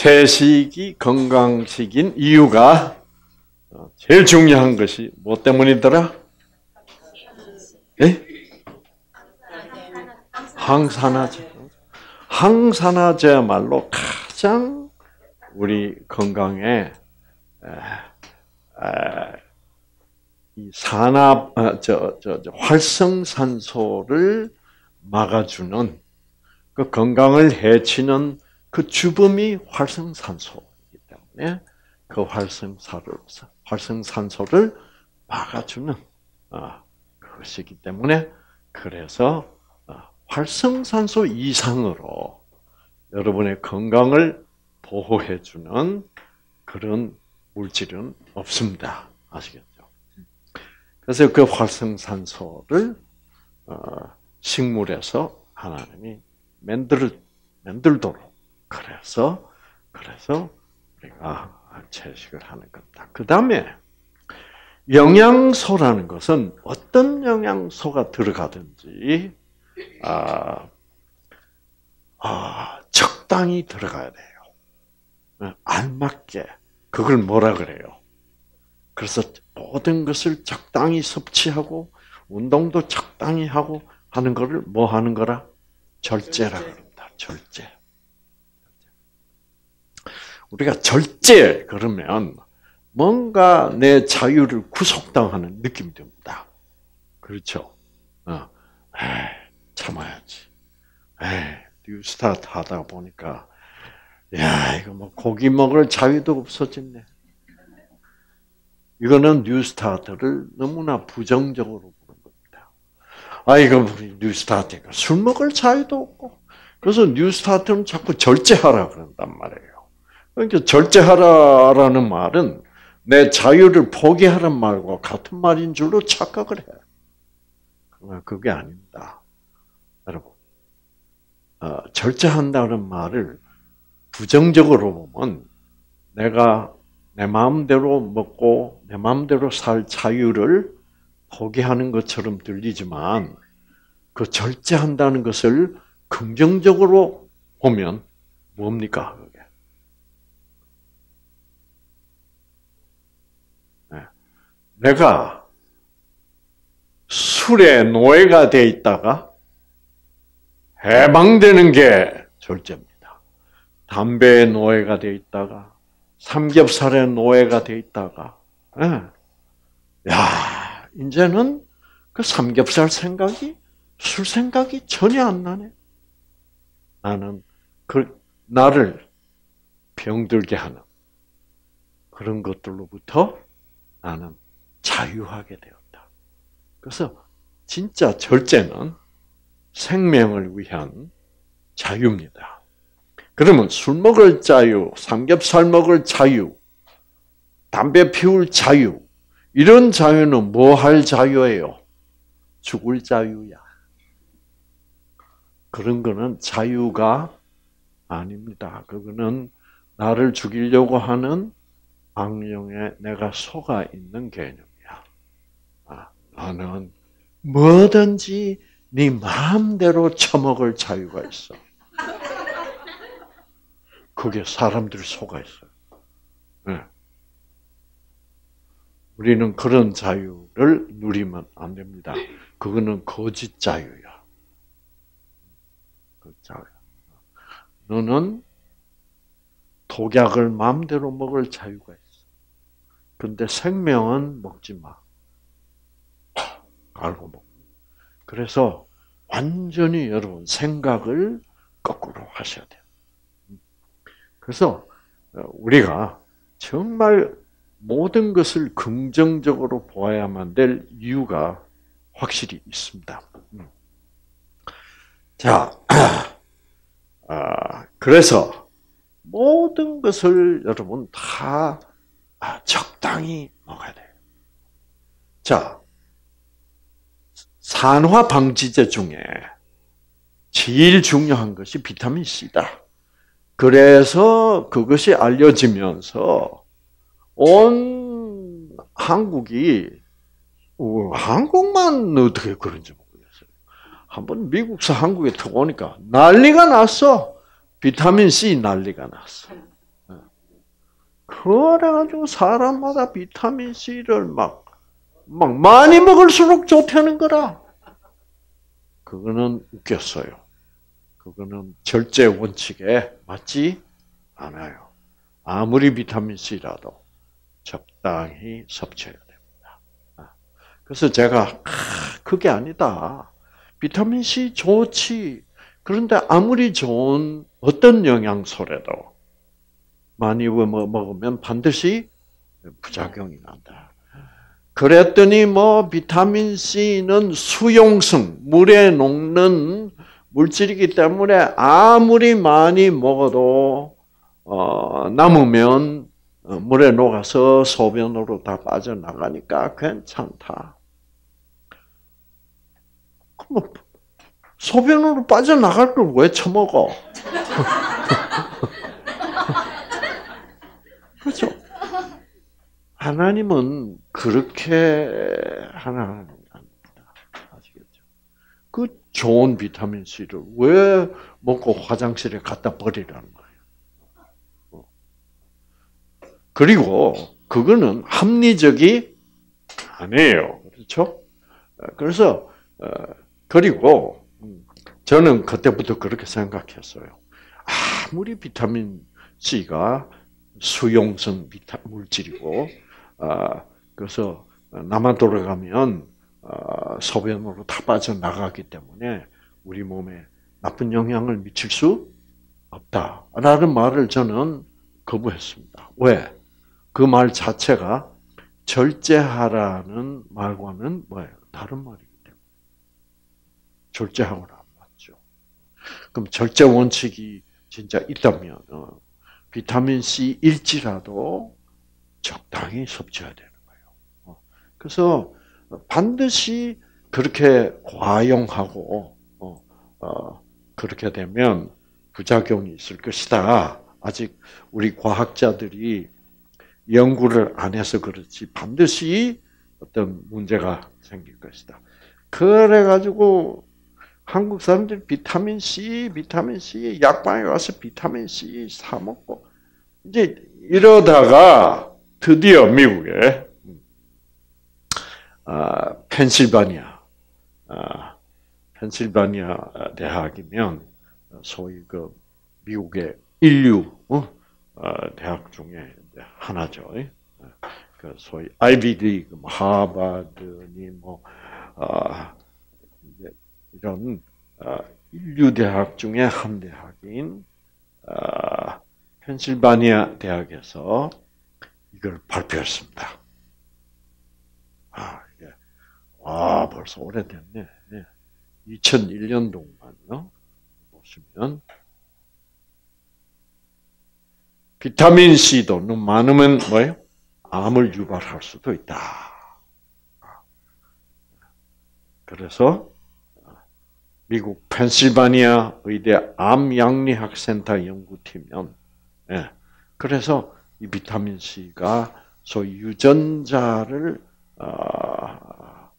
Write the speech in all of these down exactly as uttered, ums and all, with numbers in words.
채식이 건강식인 이유가 제일 중요한 것이 뭐 때문이더라? 예? 항산화제. 항산화제야말로 가장 우리 건강에 이 산화, 저, 저, 저 활성산소를 막아주는 그 건강을 해치는 그 주범이 활성산소이기 때문에 그 활성산소를, 활성산소를 막아주는 어, 그것이기 때문에 그래서 어, 활성산소 이상으로 여러분의 건강을 보호해주는 그런 물질은 없습니다. 아시겠죠? 그래서 그 활성산소를 어, 식물에서 하나님이 만들 만들도록 그래서 그래서 우리가 채식을 하는 겁니다. 그 다음에 영양소라는 것은 어떤 영양소가 들어가든지 아, 아, 적당히 들어가야 돼요. 알맞게 그걸 뭐라 그래요? 그래서 모든 것을 적당히 섭취하고 운동도 적당히 하고 하는 것을 뭐 하는 거라? 절제라 그럽니다. 절제. 우리가 절제 그러면 뭔가 내 자유를 구속당하는 느낌이 듭니다. 그렇죠? 어, 에이, 참아야지. 에이, 뉴스타트 하다 보니까 야 이거 뭐 고기 먹을 자유도 없어졌네. 이거는 뉴스타트를 너무나 부정적으로 보는 겁니다. 아 이거 뉴스타트가 술 먹을 자유도 없고 그래서 뉴스타트는 자꾸 절제하라 그런단 말이에요. 그러니까 절제하라라는 말은 내 자유를 포기하라는 말과 같은 말인 줄로 착각을 해. 그러나 그게 아닙니다. 여러분, 어, 절제한다는 말을 부정적으로 보면 내가 내 마음대로 먹고 내 마음대로 살 자유를 포기하는 것처럼 들리지만 그 절제한다는 것을 긍정적으로 보면 뭡니까? 그게? 네. 내가 술의 노예가 돼 있다가 해방되는 게 절제입니다. 담배의 노예가 돼 있다가 삼겹살의 노예가 돼 있다가 네. 야, 이제는 그 삼겹살 생각이 술 생각이 전혀 안 나네. 나는 그 나를 병들게 하는 그런 것들로부터 나는 자유하게 되었다. 그래서 진짜 절제는 생명을 위한 자유입니다. 그러면 술 먹을 자유, 삼겹살 먹을 자유, 담배 피울 자유, 이런 자유는 뭐 할 자유예요? 죽을 자유야. 그런 거는 자유가 아닙니다. 그거는 나를 죽이려고 하는 악령에 내가 속아 있는 개념이야. 아, 나는 뭐든지 네 마음대로 처먹을 자유가 있어. 그게 사람들 속아 있어요. 네. 우리는 그런 자유를 누리면 안 됩니다. 그거는 거짓 자유야. 그 자유. 너는 독약을 마음대로 먹을 자유가 있어. 근데 생명은 먹지 마. 알고 먹. 그래서 완전히 여러분 생각을 거꾸로 하셔야 돼요. 그래서 우리가 정말 모든 것을 긍정적으로 보아야만 될 이유가 확실히 있습니다. 자, 아, 그래서 모든 것을 여러분 다 적당히 먹어야 돼요. 자, 산화 방지제 중에 제일 중요한 것이 비타민 C다. 그래서 그것이 알려지면서 온 한국이 한국만 어떻게 그런지 모르겠어요. 한번 미국서 한국에 들어오니까 난리가 났어. 비타민 C 난리가 났어. 그래가지고 사람마다 비타민 C를 막, 막 많이 먹을수록 좋다는 거라. 그거는 웃겼어요. 그거는 절제 원칙에 맞지 않아요. 아무리 비타민 C라도 적당히 섭취해야 됩니다. 그래서 제가 아, 그게 아니다. 비타민 C 좋지. 그런데 아무리 좋은 어떤 영양소라도 많이 먹으면 반드시 부작용이 난다. 그랬더니 뭐 비타민 C는 수용성, 물에 녹는 물질이기 때문에 아무리 많이 먹어도 어, 남으면 물에 녹아서 소변으로 다 빠져나가니까 괜찮다. 그럼 소변으로 빠져나갈 걸 왜 처먹어? 그렇죠? 하나님은 그렇게 하나님 아닙니다. 아시겠죠? 그 좋은 비타민 C를 왜 먹고 화장실에 갖다 버리라는 거예요? 그리고 그거는 합리적이 아니에요. 그렇죠? 그래서 그리고 저는 그때부터 그렇게 생각했어요. 아무리 비타민 C가 수용성 비타 물질이고, 아, 그래서 나만 돌아가면 아, 소변으로 다 빠져나가기 때문에 우리 몸에 나쁜 영향을 미칠 수 없다라는 말을 저는 거부했습니다. 왜? 그 말 자체가 절제하라는 말과는 뭐예요? 다른 말이기 때문에. 절제하고는 안 맞죠. 그럼 절제 원칙이 진짜 있다면 비타민 C일지라도 적당히 섭취해야 되는 거예요. 그래서 반드시 그렇게 과용하고 그렇게 되면 부작용이 있을 것이다. 아직 우리 과학자들이 연구를 안 해서 그렇지 반드시 어떤 문제가 생길 것이다. 그래가지고 한국 사람들이 비타민 C, 비타민 C, 약방에 가서 비타민 C 사 먹고, 이제 이러다가 드디어 미국에, 아, 펜실바니아, 아, 펜실바니아 대학이면 소위 그 미국의 인류, 어? 어, 대학 중에 하나죠. 그 소위 아이비 리그, 하버드니 뭐, 아, 이런 인류 대학 중에 한 대학인 펜실바니아 대학에서 이걸 발표했습니다. 아, 이게 와 벌써 오래됐네. 이천일 년도만요. 보시면 비타민 C도 너무 많으면 뭐예요? 암을 유발할 수도 있다. 그래서 미국 펜실바니아 의대 암양리학센터 연구팀은 예, 그래서 이 비타민 C가 소위 유전자를 어,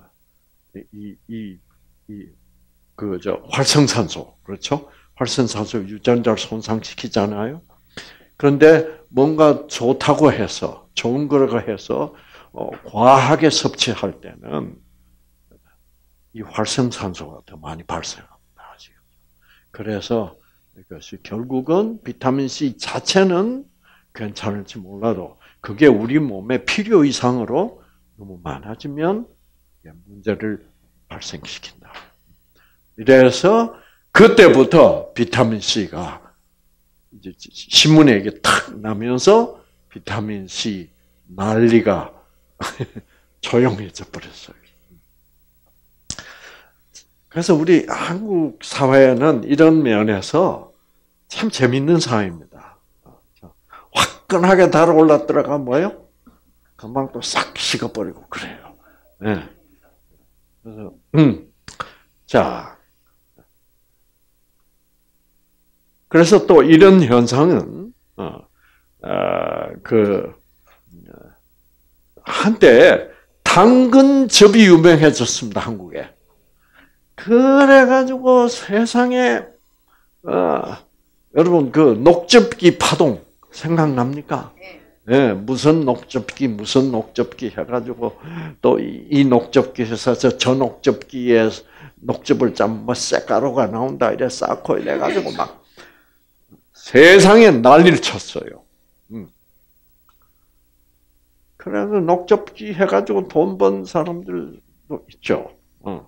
이이이그저 활성산소 그렇죠? 활성산소 유전자를 손상시키잖아요. 그런데 뭔가 좋다고 해서 좋은 거라고 해서 어, 과하게 섭취할 때는 이 활성산소가 더 많이 발생합니다. 그래서 이것이 결국은 비타민 C 자체는 괜찮을지 몰라도 그게 우리 몸에 필요 이상으로 너무 많아지면 문제를 발생시킨다. 이래서 그때부터 비타민 C가 이제 신문에 이게 탁 나면서 비타민 C 난리가 조용해져 버렸어요. 그래서 우리 한국 사회는 이런 면에서 참 재밌는 사회입니다. 화끈하게 달아올랐더라가 뭐예요? 금방 또 싹 식어버리고 그래요. 네. 그래서 음, 자, 그래서 또 이런 현상은 어, 어, 그 한때 당근즙이 유명해졌습니다. 한국에. 그래가지고 세상에 어, 여러분 그 녹즙기 파동 생각납니까? 예, 무슨 녹즙기, 무슨 녹즙기 해가지고, 또 이 녹즙기에서 저, 저 녹즙기에 녹즙을 짜면 뭐 쇳가루가 나온다, 이래 쌓고 이래가지고 막 세상에 난리를 쳤어요. 음. 그래서 녹즙기 해가지고 돈 번 사람들도 있죠. 어.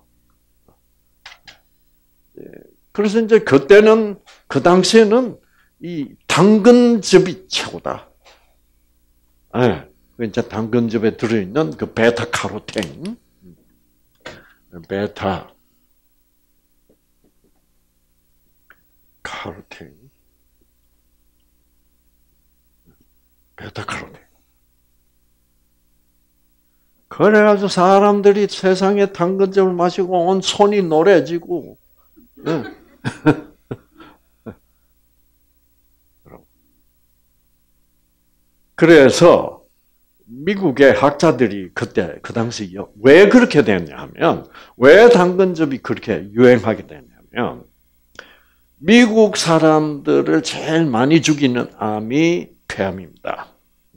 예. 그래서 이제 그때는, 그 당시에는 이 당근즙이 최고다. 예. 이제 당근즙에 들어있는 그 베타카로틴, 베타 카로틴, 베타카로틴. 그래가지고 사람들이 세상에 당근즙을 마시고 온 손이 노래지고, 예. 그래서 미국의 학자들이 그때 그 당시 왜 그렇게 됐냐면, 왜 당근즙이 그렇게 유행하게 됐냐면, 미국 사람들을 제일 많이 죽이는 암이 폐암입니다.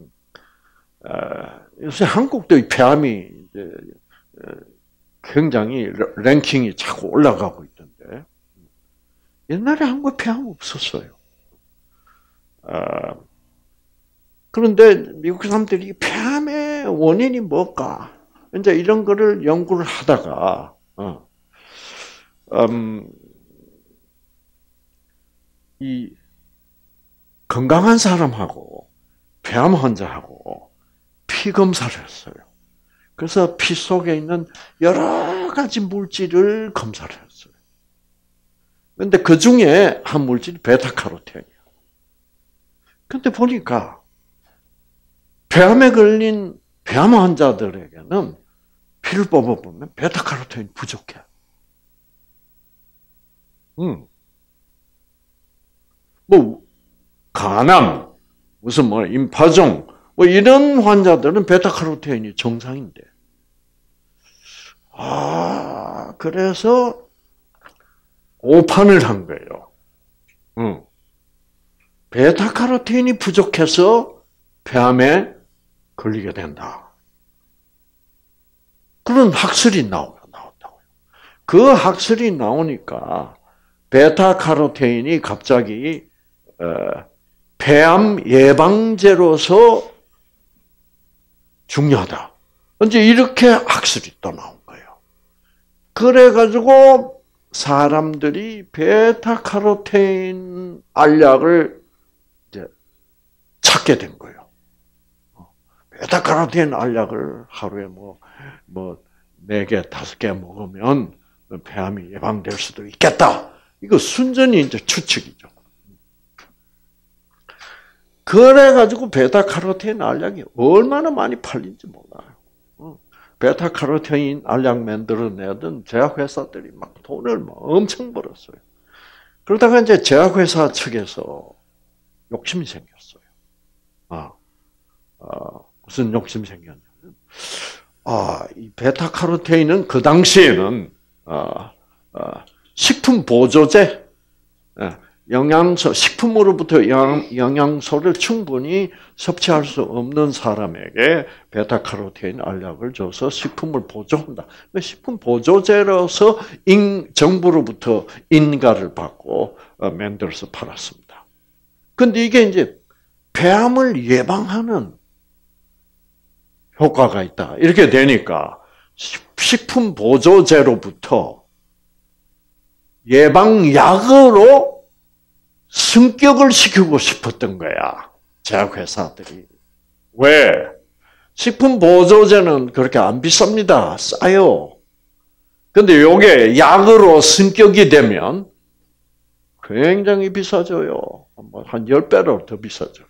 요새 한국도 이 폐암이 이제 굉장히 랭킹이 자꾸 올라가고 있던데, 옛날에 한국 폐암 없었어요. 그런데 미국 사람들이 폐암의 원인이 뭘까? 이제 이런 거를 연구를 하다가, 어, 음, 이 건강한 사람하고 폐암 환자하고 피 검사를 했어요. 그래서 피 속에 있는 여러 가지 물질을 검사를 했어요. 그런데 그 중에 한 물질이 베타카로틴이에요. 근데 보니까 폐암에 걸린 폐암 환자들에게는 피를 뽑아보면 베타카로틴이 부족해. 음. 뭐, 간암, 무슨 뭐, 임파종, 뭐, 이런 환자들은 베타카로틴이 정상인데. 아, 그래서 오판을 한 거예요. 음. 베타카로틴이 부족해서 폐암에 걸리게 된다. 그런 학설이 나온다고요. 그 학설이 나오니까 베타카로틴이 갑자기 폐암 예방제로서 중요하다. 이제 이렇게 학설이 또 나온 거예요. 그래가지고 사람들이 베타카로틴 알약을 이제 찾게 된 거예요. 베타카로틴 알약을 하루에 뭐, 뭐, 네 개, 다섯 개 먹으면 폐암이 예방될 수도 있겠다. 이거 순전히 이제 추측이죠. 그래가지고 베타카로틴 알약이 얼마나 많이 팔린지 몰라요. 베타카로틴 알약 만들어내던 제약회사들이 막 돈을 엄청 벌었어요. 그러다가 이제 제약회사 측에서 욕심이 생겼어요. 아, 아 무슨 욕심이 생겼냐면, 아, 이 베타카로틴은 그 당시에는, 아, 아, 식품 보조제, 영양소, 식품으로부터 영, 영양소를 충분히 섭취할 수 없는 사람에게 베타카로틴 알약을 줘서 식품을 보조한다. 식품 보조제로서 인, 정부로부터 인가를 받고 만들어서 팔았습니다. 근데 이게 이제 폐암을 예방하는 효과가 있다. 이렇게 되니까 식품 보조제로부터 예방약으로 승격을 시키고 싶었던 거야. 제약회사들이. 왜? 식품 보조제는 그렇게 안 비쌉니다. 싸요. 근데 요게 약으로 승격이 되면 굉장히 비싸져요. 한 십 배로 더 비싸져요.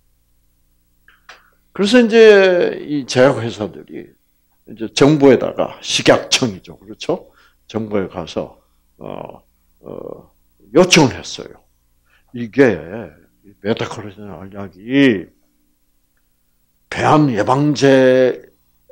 그래서 이제 이 제약회사들이 이제 정부에다가 식약청이죠. 그렇죠? 정부에 가서, 어, 어, 요청을 했어요. 이게 베타카로틴 알약이 폐암 예방제로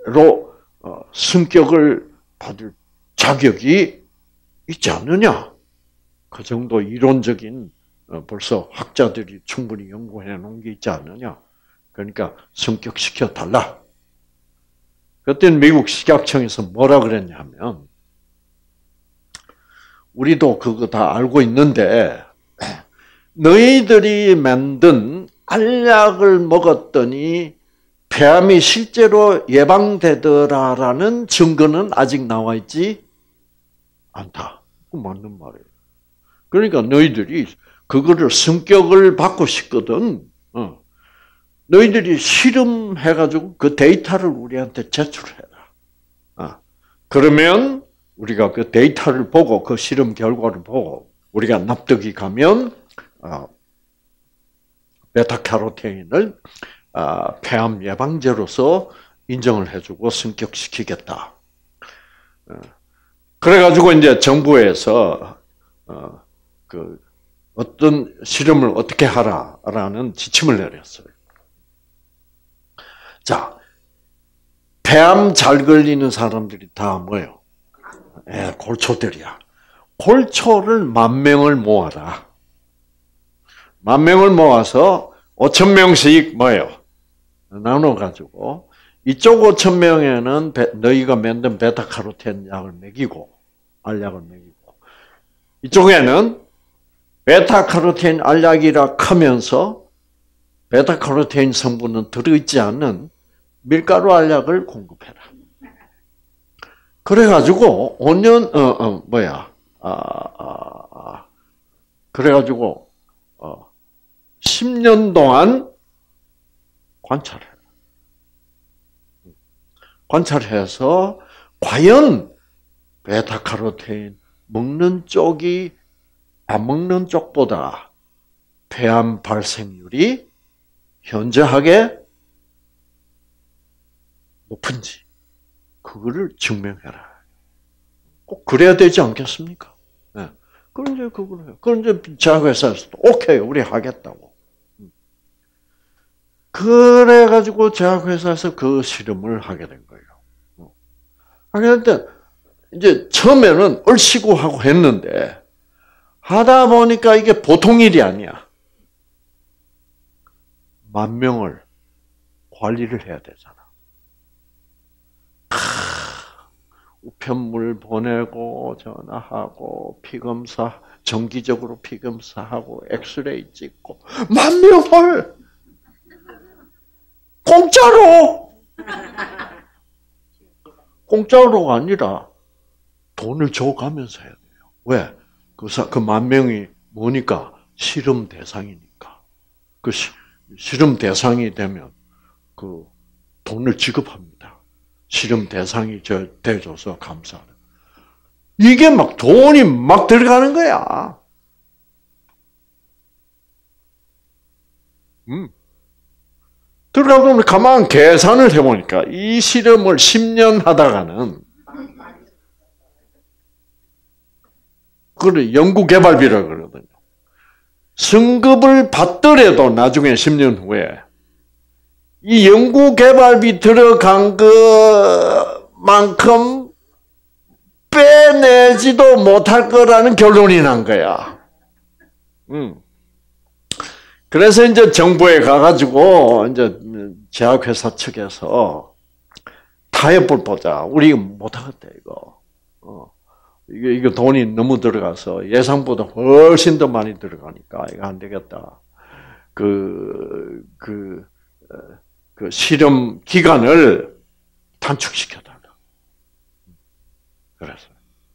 승격을 받을 자격이 있지 않느냐? 그 정도 이론적인 벌써 학자들이 충분히 연구해 놓은 게 있지 않느냐? 그러니까 승격시켜 달라. 그때는 미국 식약청에서 뭐라 그랬냐면, 우리도 그거 다 알고 있는데, 너희들이 만든 알약을 먹었더니 폐암이 실제로 예방되더라라는 증거는 아직 나와 있지 않다. 그 맞는 말이에요. 그러니까 너희들이 그거를 성격을 받고 싶거든. 어. 너희들이 실험해가지고 그 데이터를 우리한테 제출해라. 어. 그러면 우리가 그 데이터를 보고 그 실험 결과를 보고 우리가 납득이 가면 어, 베타카로테인을 어, 폐암 예방제로서 인정을 해주고 승격시키겠다. 어. 그래가지고 이제 정부에서 어, 그 어떤 실험을 어떻게 하라라는 지침을 내렸어요. 자, 폐암 잘 걸리는 사람들이 다 뭐예요? 예, 골초들이야. 골초를 만 명을 모아라. 만 명을 모아서 오천 명씩 뭐예요? 나눠가지고 이쪽 오천 명에는 너희가 만든 베타카로텐 약을 먹이고 알약을 먹이고 이쪽에는 베타카로텐 알약이라 크면서 베타카로텐 성분은 들어있지 않는 밀가루 알약을 공급해라. 그래가지고 오 년 어, 어 뭐야 아, 아, 아. 그래가지고 어, 십 년 동안 관찰해라. 관찰해서 과연 베타카로테인 먹는 쪽이 안 먹는 쪽보다 폐암 발생률이 현저하게 높은지 그거를 증명해라. 꼭 그래야 되지 않겠습니까? 네. 그런 이제 그걸 해요. 그런 이제 제약회사에서도 오케이 우리 하겠다고. 그래가지고 제약회사에서 그 실험을 하게 된 거예요. 하게 됐는데 이제 처음에는 얼씨구 하고 했는데 하다 보니까 이게 보통 일이 아니야. 만 명을 관리를 해야 되잖아. 우편물 보내고 전화하고 피검사 정기적으로 피검사하고 엑스레이 찍고 만 명을 공짜로 공짜로가 아니라 돈을 줘가면서 해야 돼요. 왜? 그 만 명이 뭐니까 실험 대상이니까. 그 시, 실험 대상이 되면 그 돈을 지급합니다. 실험 대상이 저 돼줘서 감사하는. 이게 막 돈이 막 들어가는 거야. 음. 들어가 보면 가만 계산을 해보니까 이 실험을 십 년 하다가는 그걸 연구개발비라고 그러거든요. 승급을 받더라도 나중에 십 년 후에 이 연구개발비 들어간 것만큼 빼내지도 못할 거라는 결론이 난 거야. 음. 그래서 이제 정부에 가가지고 이제 제약회사 측에서 타협을 보자. 우리 못하겠다 이거. 어. 이게 이거 돈이 너무 들어가서 예상보다 훨씬 더 많이 들어가니까 이거 안 되겠다. 그 그 그 실험 기간을 단축시켜 달라. 그래서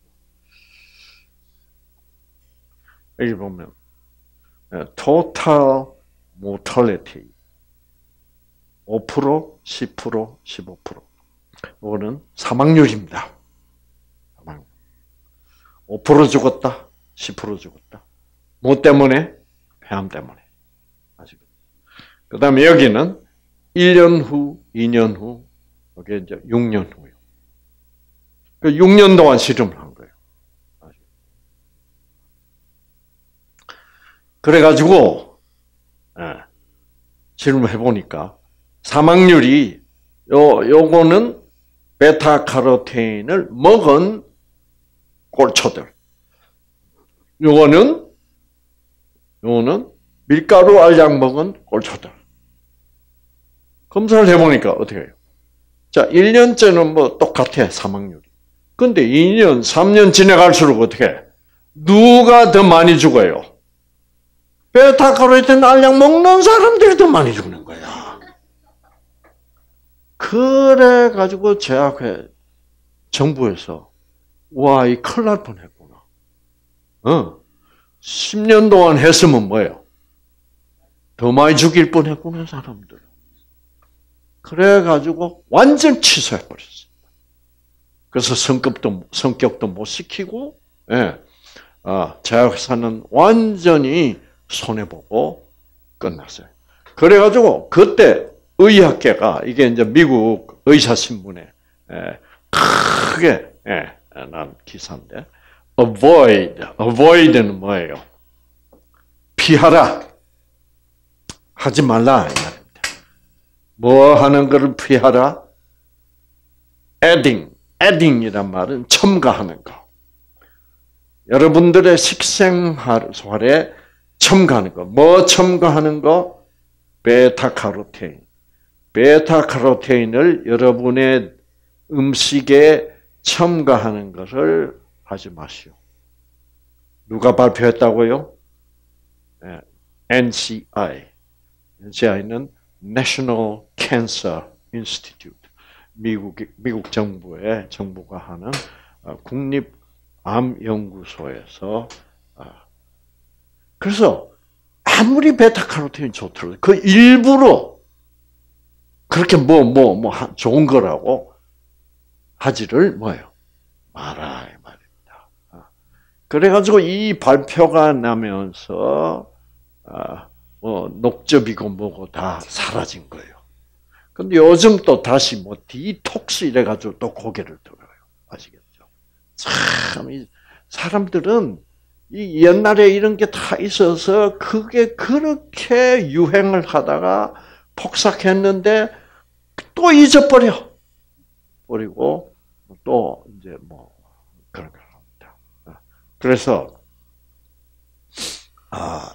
여기 보면 total mortality 오 퍼센트, 십 퍼센트, 십오 퍼센트. 이거는 사망률입니다. 사망. 오 퍼센트 죽었다, 십 퍼센트 죽었다. 뭐 때문에? 폐암 때문에. 아시겠죠? 그 다음에 여기는 일 년 후, 이 년 후, 이게 이제 육 년 후요. 그 육 년 동안 실험을 한 거예요. 그래가지고, 예, 실험을 해보니까, 사망률이, 요, 요거는 베타카로테인을 먹은 골초들. 요거는, 요거는 밀가루 알약 먹은 골초들. 검사를 해보니까 어떻게 해요? 자, 일 년째는 뭐 똑같아, 사망률이. 근데 이 년, 삼 년 지나갈수록 어떻게 해? 누가 더 많이 죽어요? 베타카로틴 알약 먹는 사람들이 더 많이 죽는 거야. 그래가지고 제약회, 정부에서, 와, 이 큰일 날 뻔 했구나. 어. 십 년 동안 했으면 뭐예요? 더 많이 죽일 뻔 했구나, 사람들. 그래가지고 완전 취소해버렸어요. 그래서 성격도, 성격도 못 시키고, 예. 아, 제약회사는 완전히 손해보고 끝났어요. 그래가지고 그때 의학계가, 이게 이제 미국 의사신문에 예, 크게 예, 난 기사인데, avoid, avoid는 뭐예요? 피하라. 하지 말라. 뭐 하는 것을 피하라? adding, adding이란 말은 첨가하는 거. 여러분들의 식생활에 첨가하는 거. 뭐 첨가하는 거? 베타카로테인. 베타카로테인을 여러분의 음식에 첨가하는 것을 하지 마시오. 누가 발표했다고요? 엔시아이. 엔시아이는 National Cancer Institute. 미국, 미국 정부의, 정부가 하는 국립암연구소에서. 그래서 아무리 베타카로틴이 좋더라도 그 일부러 그렇게 뭐, 뭐, 뭐, 좋은 거라고 하지를 뭐예요? 말아, 이 말입니다. 그래가지고 이 발표가 나면서, 아, 뭐, 녹즙이고 뭐고 다 사라진 거예요. 근데 요즘 또 다시 뭐, 디톡스 이래가지고 또 고개를 들어요. 아시겠죠? 참, 이 사람들은 이 옛날에 이런 게 다 있어서 그게 그렇게 유행을 하다가 폭삭했는데 또 잊어버려. 버리고 또 이제 뭐 그런 걸 합니다. 그래서 아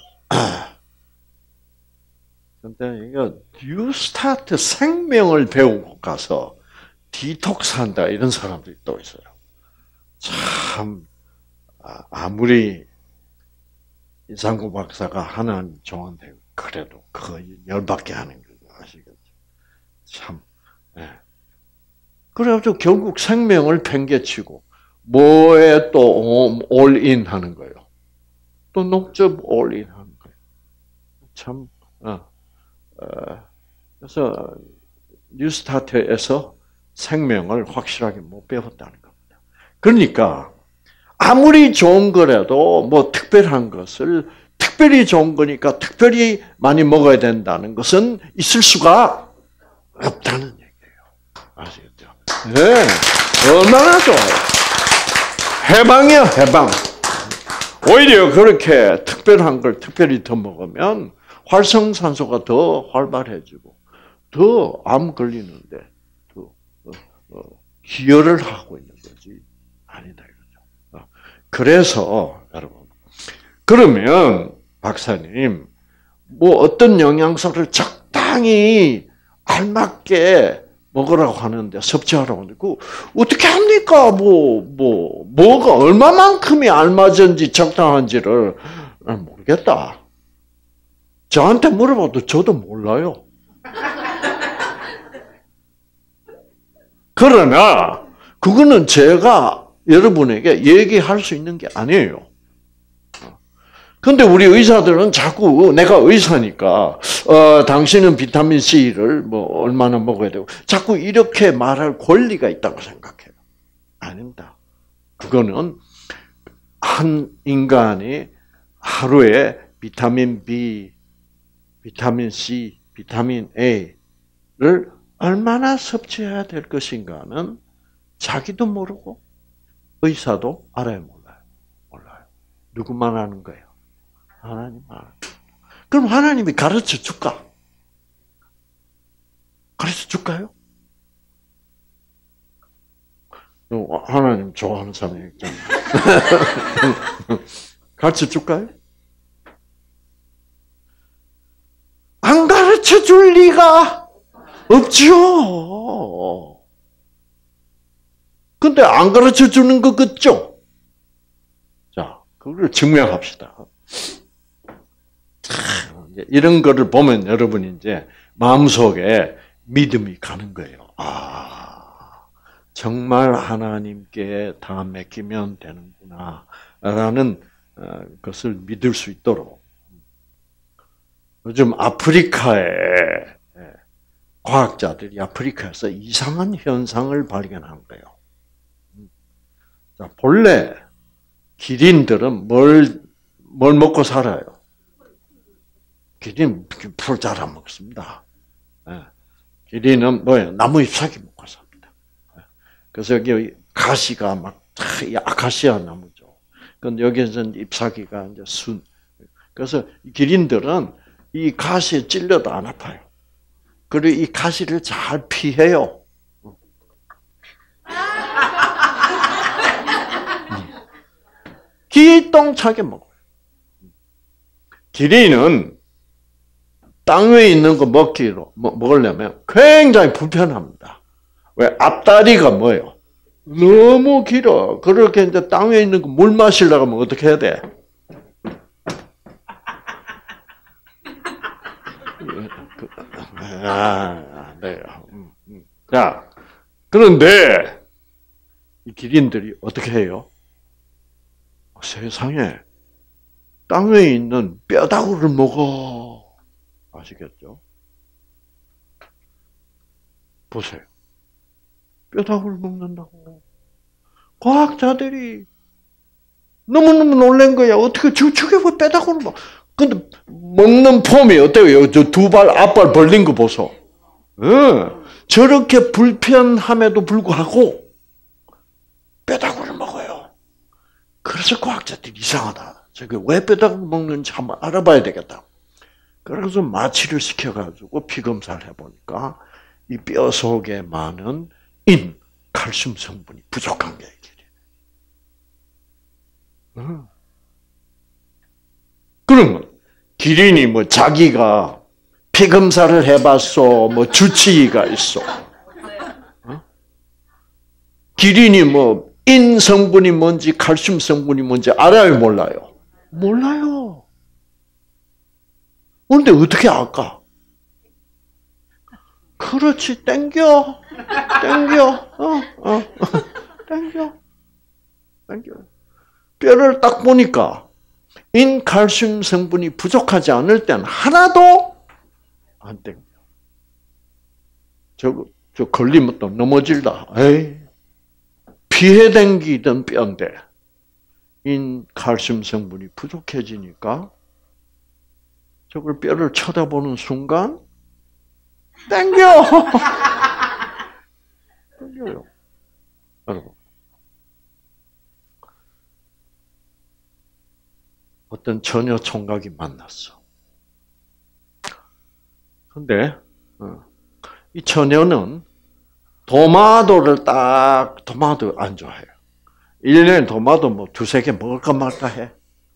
근데 이거 뉴스타트 생명을 배우고 가서 디톡스 한다 이런 사람들이 또 있어요. 참 아무리 이상구 박사가 하나님 좋은데 그래도 그거 열받게 하는 거 아시겠죠? 참. 예. 그래가지고 결국 생명을 팽개치고 뭐에 또 올인 하는 거예요. 또 녹즙 올인 하는 거예요. 참. 어. 어. 그래서 뉴스타트에서 생명을 확실하게 못 배웠다는 겁니다. 그러니까 아무리 좋은 거라도 뭐 특별한 것을 특별히 좋은 거니까 특별히 많이 먹어야 된다는 것은 있을 수가 없다는 얘기예요. 아시겠죠? 네. 얼마나 좋아요. 해방이야, 해방. 오히려 그렇게 특별한 걸 특별히 더 먹으면 활성산소가 더 활발해지고 더 암 걸리는데 더 어, 어, 기여를 하고 있는 거지. 아니다. 그래서 여러분, 그러면 박사님 뭐 어떤 영양소를 적당히 알맞게 먹으라고 하는데 섭취하라고 하는데 그 어떻게 합니까? 뭐 뭐 뭐가 얼마만큼이 알맞은지 적당한지를 모르겠다. 저한테 물어봐도 저도 몰라요. 그러나 그거는 제가 여러분에게 얘기할 수 있는 게 아니에요. 근데 우리 의사들은 자꾸 내가 의사니까 어, 당신은 비타민 C를 뭐 얼마나 먹어야 되고 자꾸 이렇게 말할 권리가 있다고 생각해요. 아닙니다. 그거는 한 인간이 하루에 비타민 B, 비타민 C, 비타민 A를 얼마나 섭취해야 될 것인가는 자기도 모르고 의사도 알아요, 몰라요? 몰라요. 누구만 아는 거예요? 하나님만 아는 거예요. 그럼 하나님이 가르쳐 줄까? 가르쳐 줄까요? 하나님 좋아하는 사람이 있잖아요. 가르쳐 줄까요? 안 가르쳐 줄 리가 없죠. 근데 안 가르쳐 주는 것 같죠? 자, 그걸 증명합시다. 이런 거를 보면 여러분이 이제 마음속에 믿음이 가는 거예요. 아, 정말 하나님께 다 맡기면 되는구나, 라는 것을 믿을 수 있도록. 요즘 아프리카에, 과학자들이 아프리카에서 이상한 현상을 발견한 거예요. 자, 본래 기린들은 뭘, 뭘 먹고 살아요? 기린 풀 잘 안 먹습니다. 기린은 뭐예요? 나무 잎사귀 먹고 삽니다. 그래서 여기 가시가 막 아카시아 나무죠. 근데 여기서는 잎사귀가 이제 순. 그래서 기린들은 이 가시에 찔려도 안 아파요. 그리고 이 가시를 잘 피해요. 기똥차게 먹어요. 기린은 땅 위에 있는 거 먹기로, 먹으려면 굉장히 불편합니다. 왜? 앞다리가 뭐예요? 너무 길어. 그렇게 이제 땅 위에 있는 거 물 마시려고 하면 어떻게 해야 돼? 아, 네. 자, 그런데 이 기린들이 어떻게 해요? 세상에 땅 위에 있는 뼈다구를 먹어. 아시겠죠? 보세요. 뼈다구를 먹는다고. 과학자들이 너무너무 놀란 거야. 어떻게 저게 왜 뼈다구를 먹어? 근데 먹는 폼이 어때요? 저 두 발, 앞발 벌린 거 보소. 응. 저렇게 불편함에도 불구하고 뼈다구를 먹어요. 그래서 과학자들이 이상하다. 저게 왜 뼈다구를 먹는지 한번 알아봐야 되겠다. 그래서 마취를 시켜가지고 피검사를 해보니까 이 뼈 속에 많은 인, 칼슘 성분이 부족한 게 길이에요. 응. 그러면 기린이 뭐 자기가 피검사를 해봤어, 뭐 주치의가 있어. 어? 기린이 뭐 인 성분이 뭔지 칼슘 성분이 뭔지 알아요, 몰라요? 몰라요. 그런데 어떻게 알까? 그렇지, 땡겨, 땡겨, 어, 어, 땡겨, 땡겨. 뼈를 딱 보니까 인 칼슘 성분이 부족하지 않을 때는 하나도 안 땡겨. 저, 저 걸리면 또 넘어질다. 에이, 피해 댕기던 뼈인데 인 칼슘 성분이 부족해지니까 저걸 뼈를 쳐다보는 순간 땡겨. 땡겨요. 여러분. 어떤 처녀 총각이 만났어. 근데 이 처녀는 도마도를 딱, 도마도 안 좋아해요. 일 년에 도마도 뭐 두세 개 먹을까 말까 해.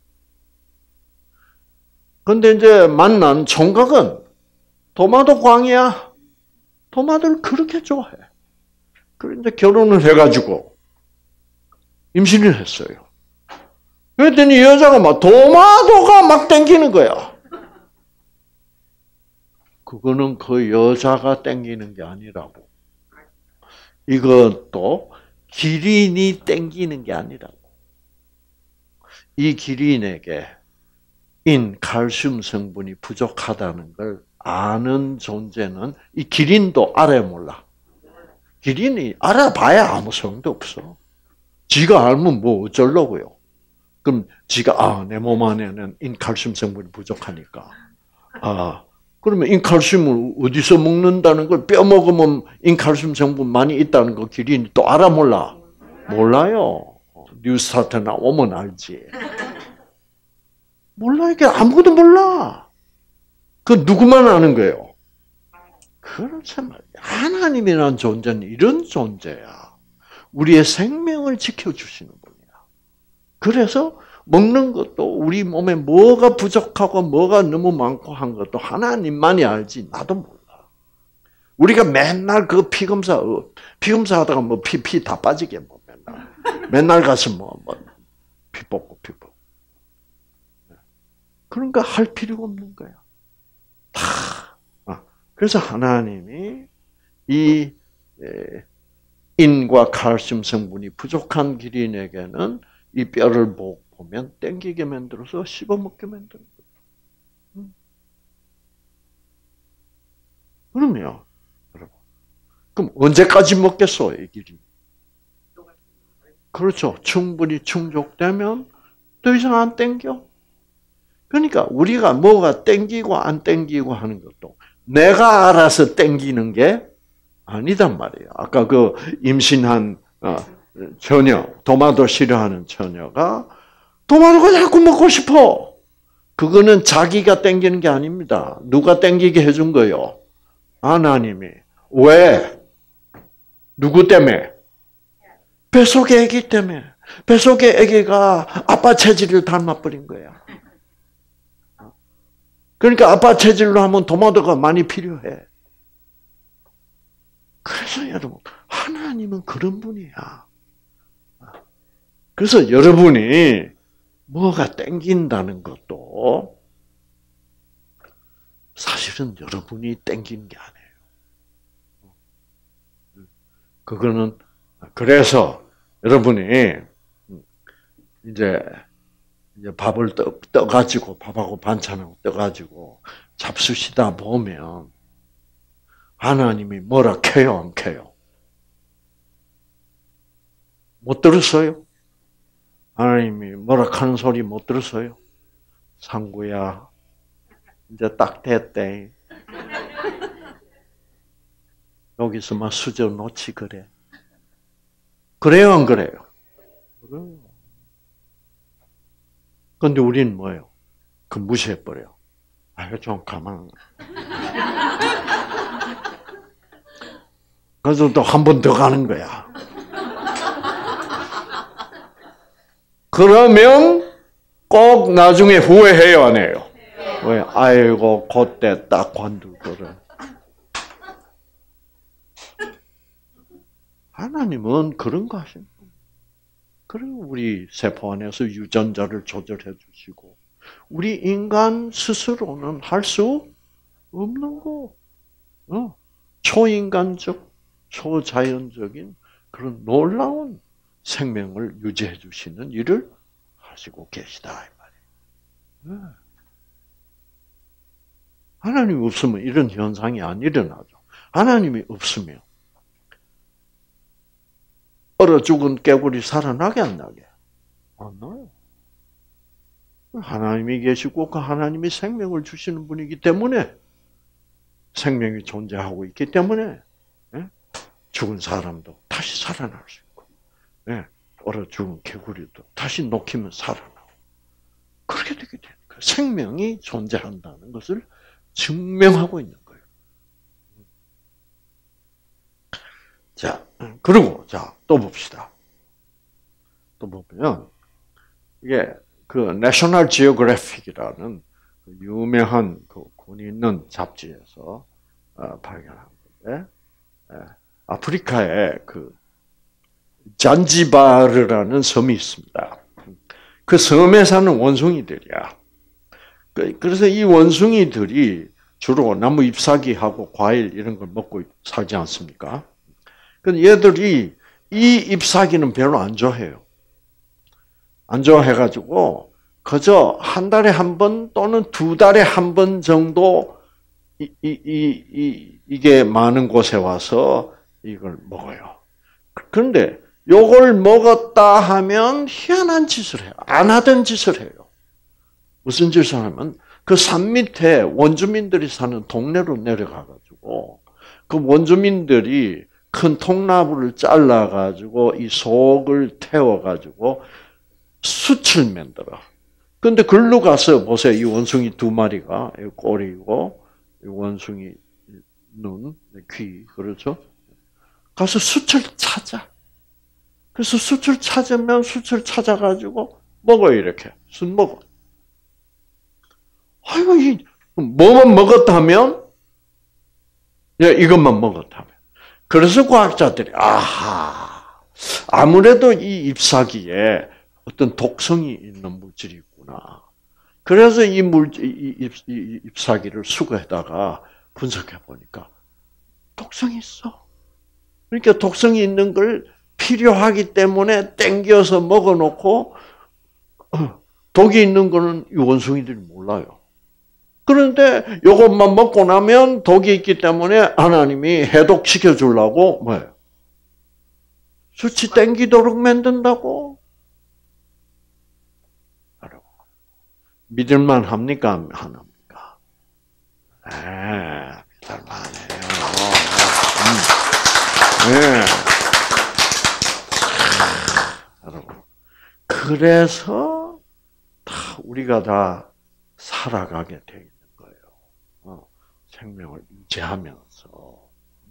근데 이제 만난 총각은 도마도 광이야. 도마도를 그렇게 좋아해. 그래서 이제 결혼을 해가지고 임신을 했어요. 그랬더니 여자가 막 도마도가 막 땡기는 거야. 그거는 그 여자가 땡기는 게 아니라고. 이것도 기린이 땡기는 게 아니라고. 이 기린에게 인 칼슘 성분이 부족하다는 걸 아는 존재는 이 기린도 알아야 몰라. 기린이 알아봐야 아무 소용도 없어. 지가 알면 뭐 어쩌려고요. 그럼 지가 아, 내 몸 안에는 인칼슘 성분이 부족하니까. 아, 그러면 인칼슘을 어디서 먹는다는 걸 뼈 먹으면 인칼슘 성분 많이 있다는 거 기린이 또 알아 몰라? 몰라요. 뉴스타트 나오면 알지. 몰라. 이게 아무것도 몰라. 그 누구만 아는 거예요? 그렇지 말이야. 하나님이라는 존재는 이런 존재야. 우리의 생명을 지켜주시는 분이야. 그래서 먹는 것도 우리 몸에 뭐가 부족하고 뭐가 너무 많고 한 것도 하나님만이 알지 나도 몰라. 우리가 맨날 그 피검사, 피검사 하다가 뭐 피, 피 다 빠지게 뭐 맨날. 맨날 가서 뭐, 뭐, 피 뽑고, 피 뽑고. 그런 거 할 필요가 없는 거야. 다. 그래서 하나님이 이 인과 칼슘 성분이 부족한 기린에게는 이 뼈를 보면 땡기게 만들어서 씹어먹게 만드는 거예요. 그럼요, 여러분. 그럼 언제까지 먹겠어, 이 기린? 그렇죠. 충분히 충족되면 더 이상 안 땡겨. 그러니까 우리가 뭐가 땡기고 안 땡기고 하는 것도 내가 알아서 땡기는 게 아니단 말이에요. 아까 그 임신한 처녀, 토마토 싫어하는 처녀가 토마토가 자꾸 먹고 싶어. 그거는 자기가 땡기는 게 아닙니다. 누가 땡기게 해준 거요? 하나님이. 왜? 누구 때문에? 뱃속의 아기 때문에. 뱃속의 아기가 아빠 체질을 닮아버린 거야. 그러니까 아빠 체질로 하면 토마토가 많이 필요해. 그래서 여러분, 하나님은 그런 분이야. 그래서 여러분이 뭐가 땡긴다는 것도 사실은 여러분이 땡기는 게 아니에요. 그거는, 그래서 여러분이 이제 이제 밥을 떠, 떠가지고, 밥하고 반찬하고 떠가지고 잡수시다 보면 하나님이 뭐라 켜요, 안 켜요? 못 들었어요? 하나님이 뭐라 하는 소리 못 들었어요? 상구야, 이제 딱 됐대. 여기서 막 수저 놓지 그래. 그래요, 안 그래요? 그래요. 근데 우리는 뭐예요? 그 무시해버려. 아유, 좀 가만. 그래서 또 한 번 더 가는 거야. 그러면 꼭 나중에 후회해요, 안 해요? 왜? 아이고, 그때 딱 관둘 거를. 하나님은 그런 거 하시는 거예요. 그리고 우리 세포 안에서 유전자를 조절해 주시고, 우리 인간 스스로는 할 수 없는 거. 어. 초인간적, 초자연적인 그런 놀라운 생명을 유지해 주시는 일을 하시고 계시다, 이 말이에요. 네. 하나님이 없으면 이런 현상이 안 일어나죠. 하나님이 없으면 얼어 죽은 깨구리 살아나게 안 나게? 안 나요. 하나님이 계시고 그 하나님이 생명을 주시는 분이기 때문에 생명이 존재하고 있기 때문에 죽은 사람도 다시 살아날 수 있고 얼어 죽은 개구리도 다시 녹히면 살아나고 그렇게 되게 되는 거예요. 생명이 존재한다는 것을 증명하고 있는 거예요. 자, 그리고 자, 또 봅시다. 또 보면 이게 그 내셔널 지오그래픽이라는 유명한 그 권 있는 잡지에서 발견한 건데 아프리카에 그 잔지바르라는 섬이 있습니다. 그 섬에 사는 원숭이들이야. 그래서 이 원숭이들이 주로 나무 잎사귀하고 과일 이런 걸 먹고 살지 않습니까? 근데 얘들이 이 잎사귀는 별로 안 좋아해요. 안 좋아해가지고 그저 한 달에 한 번 또는 두 달에 한 번 정도 이, 이, 이, 이, 이게 많은 곳에 와서 이걸 먹어요. 그런데 요걸 먹었다 하면 희한한 짓을 해요. 안 하던 짓을 해요. 무슨 짓을 하면 그 산 밑에 원주민들이 사는 동네로 내려가가지고 그 원주민들이 큰 통나무를 잘라가지고 이 속을 태워가지고 숯을 만들어. 근데 글로 가서 보세요. 이 원숭이 두 마리가 꼬리고 이 원숭이 눈, 귀 그렇죠? 가서 숯을 찾아. 그래서 숯을 찾으면 숯을 찾아가지고 먹어요 이렇게 숯 먹어. 아이고 이 뭐만 먹었다 하면 예, 이것만 먹었다면. 그래서 과학자들이 아하, 아무래도 이 잎사귀에 어떤 독성이 있는 물질이 있구나. 그래서 이 물, 이, 잎, 이 잎사귀를 수거해다가 분석해 보니까 독성이 있어. 그러니까 독성이 있는 걸 필요하기 때문에 땡겨서 먹어놓고 독이 있는 거는 이 원숭이들이 몰라요. 그런데 이것만 먹고 나면 독이 있기 때문에 하나님이 해독시켜 주려고 뭐예요? 수치 땡기도록 만든다고? 믿을만 합니까? 안 합니까? 네, 믿을만해요. 네. 여러분, 그래서 다 우리가 다 살아가게 돼 있는 거예요. 어, 생명을 유지하면서.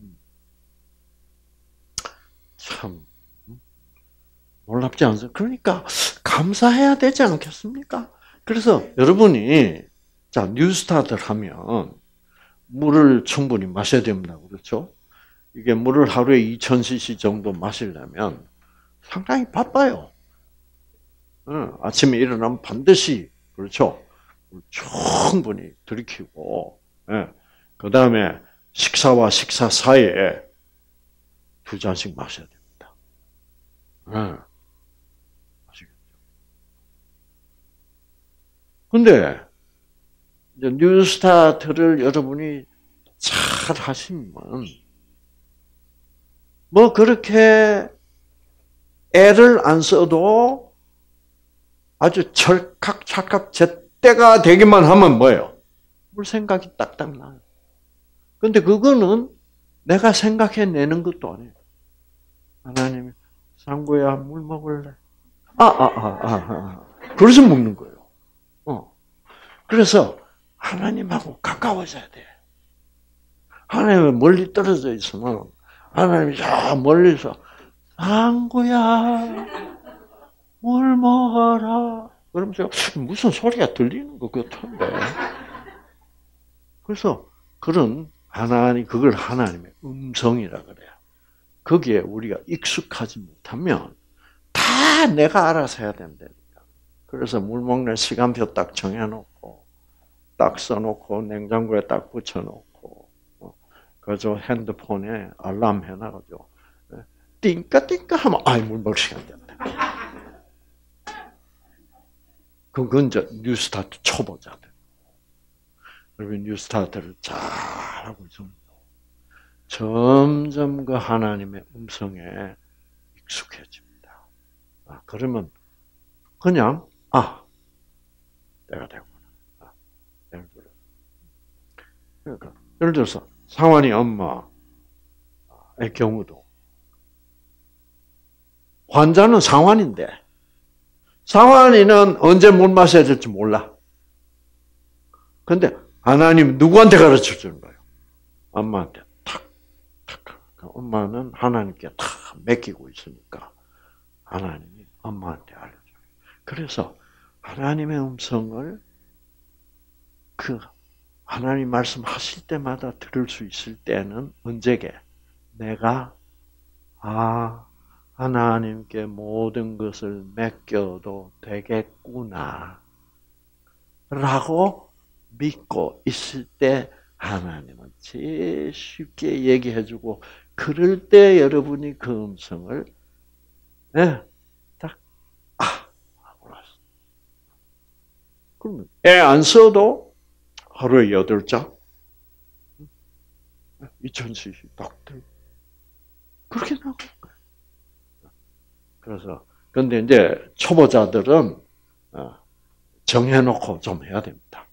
참 놀랍지 않습니까? 그러니까 감사해야 되지 않겠습니까? 그래서 여러분이 자 뉴스타트 하면 물을 충분히 마셔야 됩니다. 그렇죠? 이게 물을 하루에 이천 씨씨 정도 마시려면 상당히 바빠요. 응, 아침에 일어나면 반드시 그렇죠? 충분히 들이키고, 예. 그 다음에 식사와 식사 사이에 두 잔씩 마셔야 됩니다. 예. 아시겠죠? 근데 이제 뉴스타트를 여러분이 잘 하시면 뭐 그렇게 애를 안 써도 아주 철칵철칵 제때가 되기만 하면 뭐예요? 물 생각이 딱딱 나요. 근데 그거는 내가 생각해내는 것도 아니에요. 하나님이 상구야 물 먹을래? 아, 아, 아, 아, 아. 그래서 먹는 거예요. 어. 그래서 하나님하고 가까워져야 돼. 하나님은 멀리 떨어져 있으면 하나님이 저 멀리서 상구야 물 먹어라. 그러면서 무슨 소리가 들리는 것 같은데. 그래서 그런 하나님 그걸 하나님의 음성이라 그래요. 거기에 우리가 익숙하지 못하면 다 내가 알아서 해야 된다니까. 그래서 물 먹는 시간표 딱 정해놓고 딱 써놓고 냉장고에 딱 붙여놓고 그저 핸드폰에 알람 해놔가지고 띵까띵까 하면 아이 물 먹을 시간 됐다. 그건 이제 뉴스타트 초보자들. 여러분 뉴스타트를 잘 하고 있으면 점점 그 하나님의 음성에 익숙해집니다. 아, 그러면 그냥 아 내가 되구나. 아, 예를 들어 그러니까 예를 들어서 상환이 엄마의 경우도 환자는 상환인데 상환이는 언제 물 마셔야 될지 몰라. 근데 하나님 누구한테 가르쳐 주는 거예요? 엄마한테 탁, 탁. 엄마는 하나님께 탁 맡기고 있으니까 하나님이 엄마한테 알려줘요. 그래서 하나님의 음성을 그 하나님 말씀하실 때마다 들을 수 있을 때는 언제게? 내가 아 하나님께 모든 것을 맡겨도 되겠구나 라고 믿고 있을 때 하나님은 제일 쉽게 얘기해주고 그럴 때 여러분이 그 음성을 네, 딱 아, 하고 나서 그러면 애 안 써도 하루에 여덟 장 이천 씨씨 딱 들고 그렇게 나오는 거예요. 그래서 근데 이제 초보자들은 정해놓고 좀 해야 됩니다.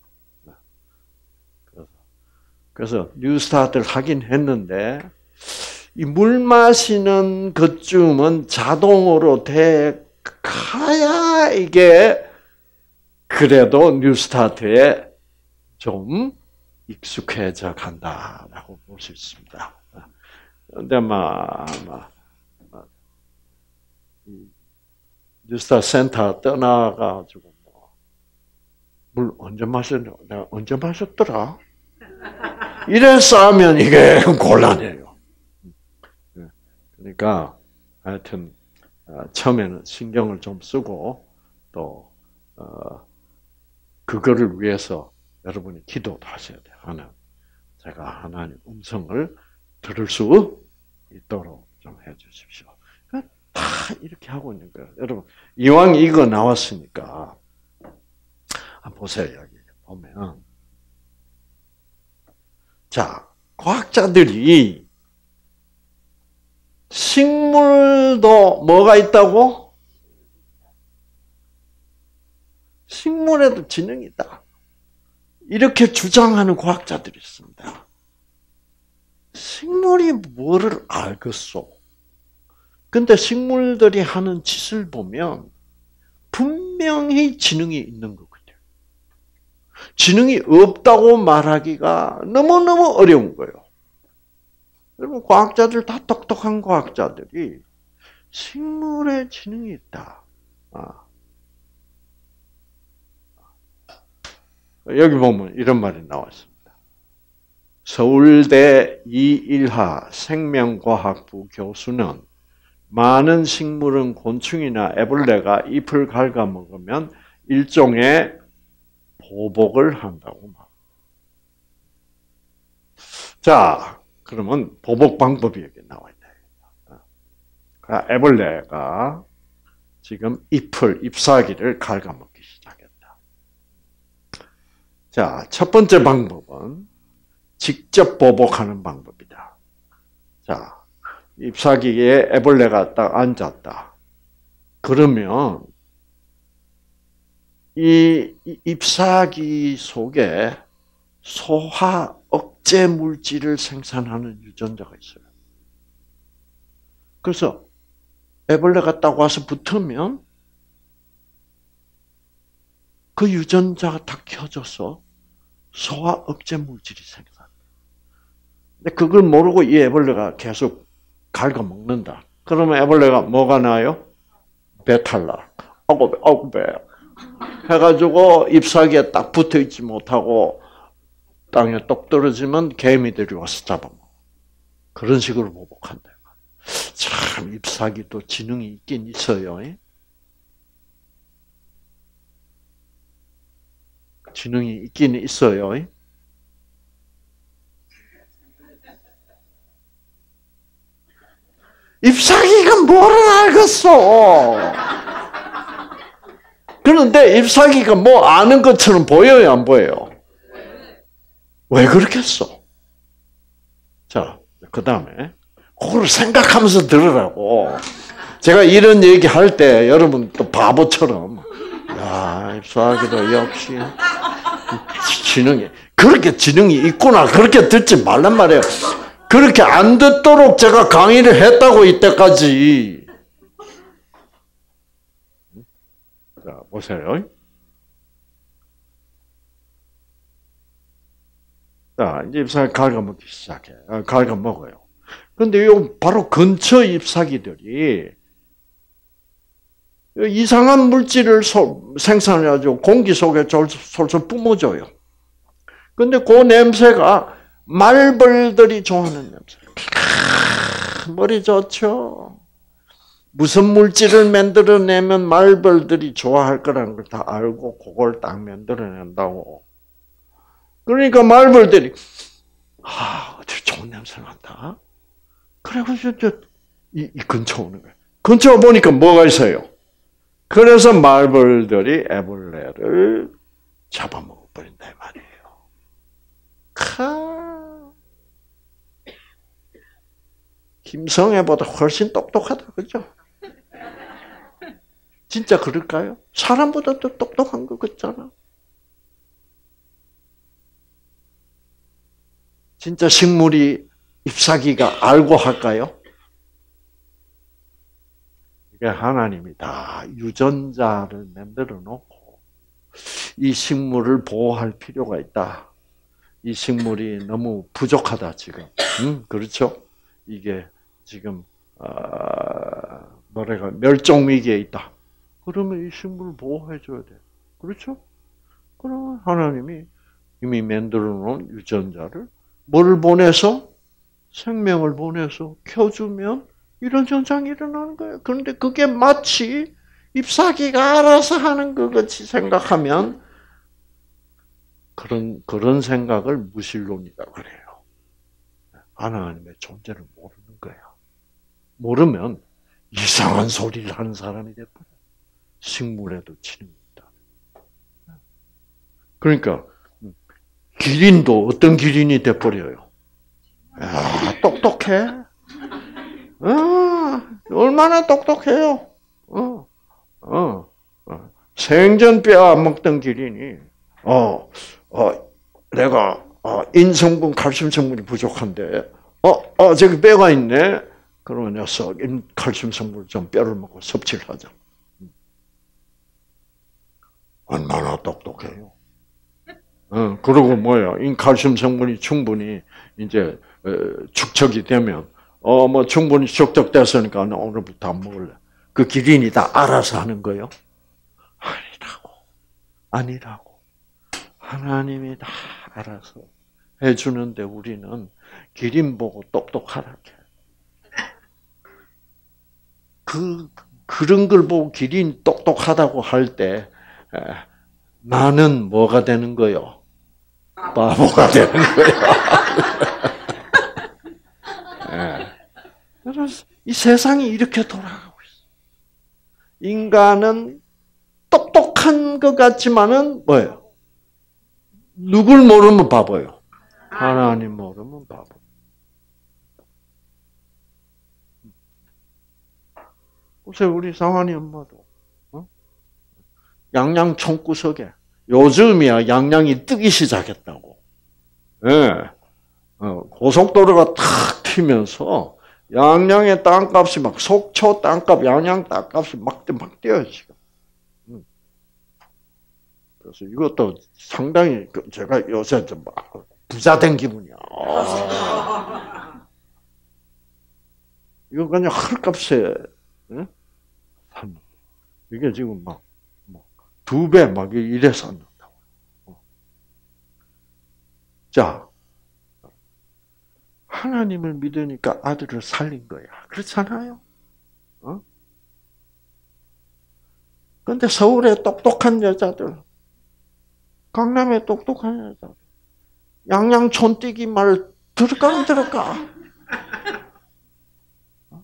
그래서 뉴스타트를 하긴 했는데 이 물 마시는 것쯤은 자동으로 돼 가야 이게 그래도 뉴스타트에 좀 익숙해져 간다라고 볼 수 있습니다. 근데 막, 막, 막 뉴스타트 센터 떠나가지고 뭐 물 언제 마셨냐? 내가 언제 마셨더라? 이래 쌓으면 이게 곤란해요. 그러니까 하여튼 처음에는 신경을 좀 쓰고 또 그거를 위해서 여러분이 기도도 하셔야 돼요. 하나님, 제가 하나님 음성을 들을 수 있도록 좀 해주십시오. 다 이렇게 하고 있는 거예요. 여러분, 이왕 이거 나왔으니까 한번 보세요. 여기 보면 자, 과학자들이 식물도 뭐가 있다고? 식물에도 지능이 있다. 이렇게 주장하는 과학자들이 있습니다. 식물이 뭐를 알겠소? 근데 식물들이 하는 짓을 보면 분명히 지능이 있는 것 같아요. 지능이 없다고 말하기가 너무너무 어려운 거예요. 여러분, 과학자들 다 똑똑한 과학자들이 식물에 지능이 있다. 아. 여기 보면 이런 말이 나왔습니다. 서울대 이일하 생명과학부 교수는 많은 식물은 곤충이나 애벌레가 잎을 갉아먹으면 일종의 보복을 한다고 말합니다. 자, 그러면 보복 방법이 여기 나와 있다. 애벌레가 지금 잎을, 잎사귀를 갉아먹기 시작했다. 자, 첫 번째 방법은 직접 보복하는 방법이다. 자, 잎사귀에 애벌레가 딱 앉았다. 그러면 이 잎사귀 속에 소화 억제 물질을 생산하는 유전자가 있어요. 그래서 애벌레가 딱 와서 붙으면 그 유전자가 딱 켜져서 소화 억제 물질이 생산돼요. 근데 그걸 모르고 이 애벌레가 계속 갉아먹는다. 그러면 애벌레가 뭐가 나요? 배탈 나. 아고 배, 아고 배. 해가지고 잎사귀에 딱 붙어있지 못하고 땅에 똑 떨어지면 개미들이 와서 잡아먹어. 그런 식으로 보복한다. 참 잎사귀도 지능이 있긴 있어요. 지능이 있긴 있어요. 잎사귀가 뭐를 알겠어? 그런데 잎사귀가 뭐 아는 것처럼 보여요, 안 보여요? 왜 그렇겠어? 자, 그 다음에 그걸 생각하면서 들으라고. 제가 이런 얘기 할 때 여러분 또 바보처럼 야, 잎사귀도 역시 지능이 그렇게 지능이 있구나 그렇게 듣지 말란 말이에요. 그렇게 안 듣도록 제가 강의를 했다고 이때까지. 자, 보세요. 자, 이제 잎사귀 갉아먹기 시작해. 갉아먹어요. 근데 요 바로 근처 잎사귀들이 이상한 물질을 생산해가지고 공기 속에 솔솔 뿜어줘요. 근데 그 냄새가 말벌들이 좋아하는 냄새. 머리 좋죠. 무슨 물질을 만들어내면 말벌들이 좋아할 거라는 걸 다 알고 그걸 딱 만들어낸다고. 그러니까 말벌들이 아, 어떻게 좋은 냄새 난다. 그래가지고 이, 이 근처 오는 거예요. 근처 보니까 뭐가 있어요? 그래서 말벌들이 애벌레를 잡아먹어 버린다 이 말이에요. 카. 김성애보다 훨씬 똑똑하다, 그죠? 진짜 그럴까요? 사람보다 더 똑똑한 것 같잖아. 진짜 식물이 잎사귀가 알고 할까요? 이게 하나님이 다 유전자를 만들어 놓고 이 식물을 보호할 필요가 있다. 이 식물이 너무 부족하다 지금. 음, 그렇죠? 이게 지금 어, 뭐래가 멸종 위기에 있다. 그러면 이 식물을 보호해 줘야 돼. 그렇죠? 그러면 하나님이 이미 만들어 놓은 유전자를 뭘 보내서? 생명을 보내서 켜주면 이런 현상이 일어나는 거예요. 그런데 그게 마치 잎사귀가 알아서 하는 것 같이 생각하면 그런, 그런 생각을 무신론이라고 그래요. 하나님의 존재를 모르는 거야. 모르면 이상한 소리를 하는 사람이 돼버려. 식물에도 침입다. 그러니까 기린도 어떤 기린이 돼버려요. 야, 똑똑해. 아, 얼마나 똑똑해요. 어, 어, 어. 생전 뼈 안 먹던 기린이, 어, 어, 내가 어, 인성분, 칼슘 성분이 부족한데, 어, 어, 저기 뼈가 있네. 그러면 녀석 칼슘 성분 좀 뼈를 먹고 섭취를 하자. 얼마나 똑똑해요. 어, 그리고 뭐야, 이 칼슘 성분이 충분히 이제 어, 축적이 되면, 어, 뭐 충분히 축적됐으니까 나 오늘부터 안 먹을래. 그 기린이 다 알아서 하는 거예요? 아니라고, 아니라고. 하나님이 다 알아서 해주는데 우리는 기린 보고 똑똑하라. 그 그런 걸 보고 기린 똑똑하다고 할 때 나는 뭐가 되는 거요? 바보가 되는 거야. 네. 그래서 이 세상이 이렇게 돌아가고 있어. 인간은 똑똑한 것 같지만은 뭐예요? 누굴 모르면 바보예요. 하나님 모르면 바보. 보세요, 우리 상환이 엄마도 어? 양양 총구석에 요즘이야 양양이 뜨기 시작했다고. 예. 어, 고속도로가 탁 튀면서 양양의 땅값이 막 속초 땅값, 양양 땅값이 막, 막 뛰어요 지금. 음. 그래서 이것도 상당히 제가 요새 좀 부자 된 기분이야. 이거 그냥 헐값에 예? 이게 지금 막 두 배 막 이래 샀는다고. 자, 하나님을 믿으니까 아들을 살린 거야. 그렇잖아요? 어? 근데 서울에 똑똑한 여자들, 강남에 똑똑한 여자들, 양양촌 뛰기 말 들어가 안 들어가? 어?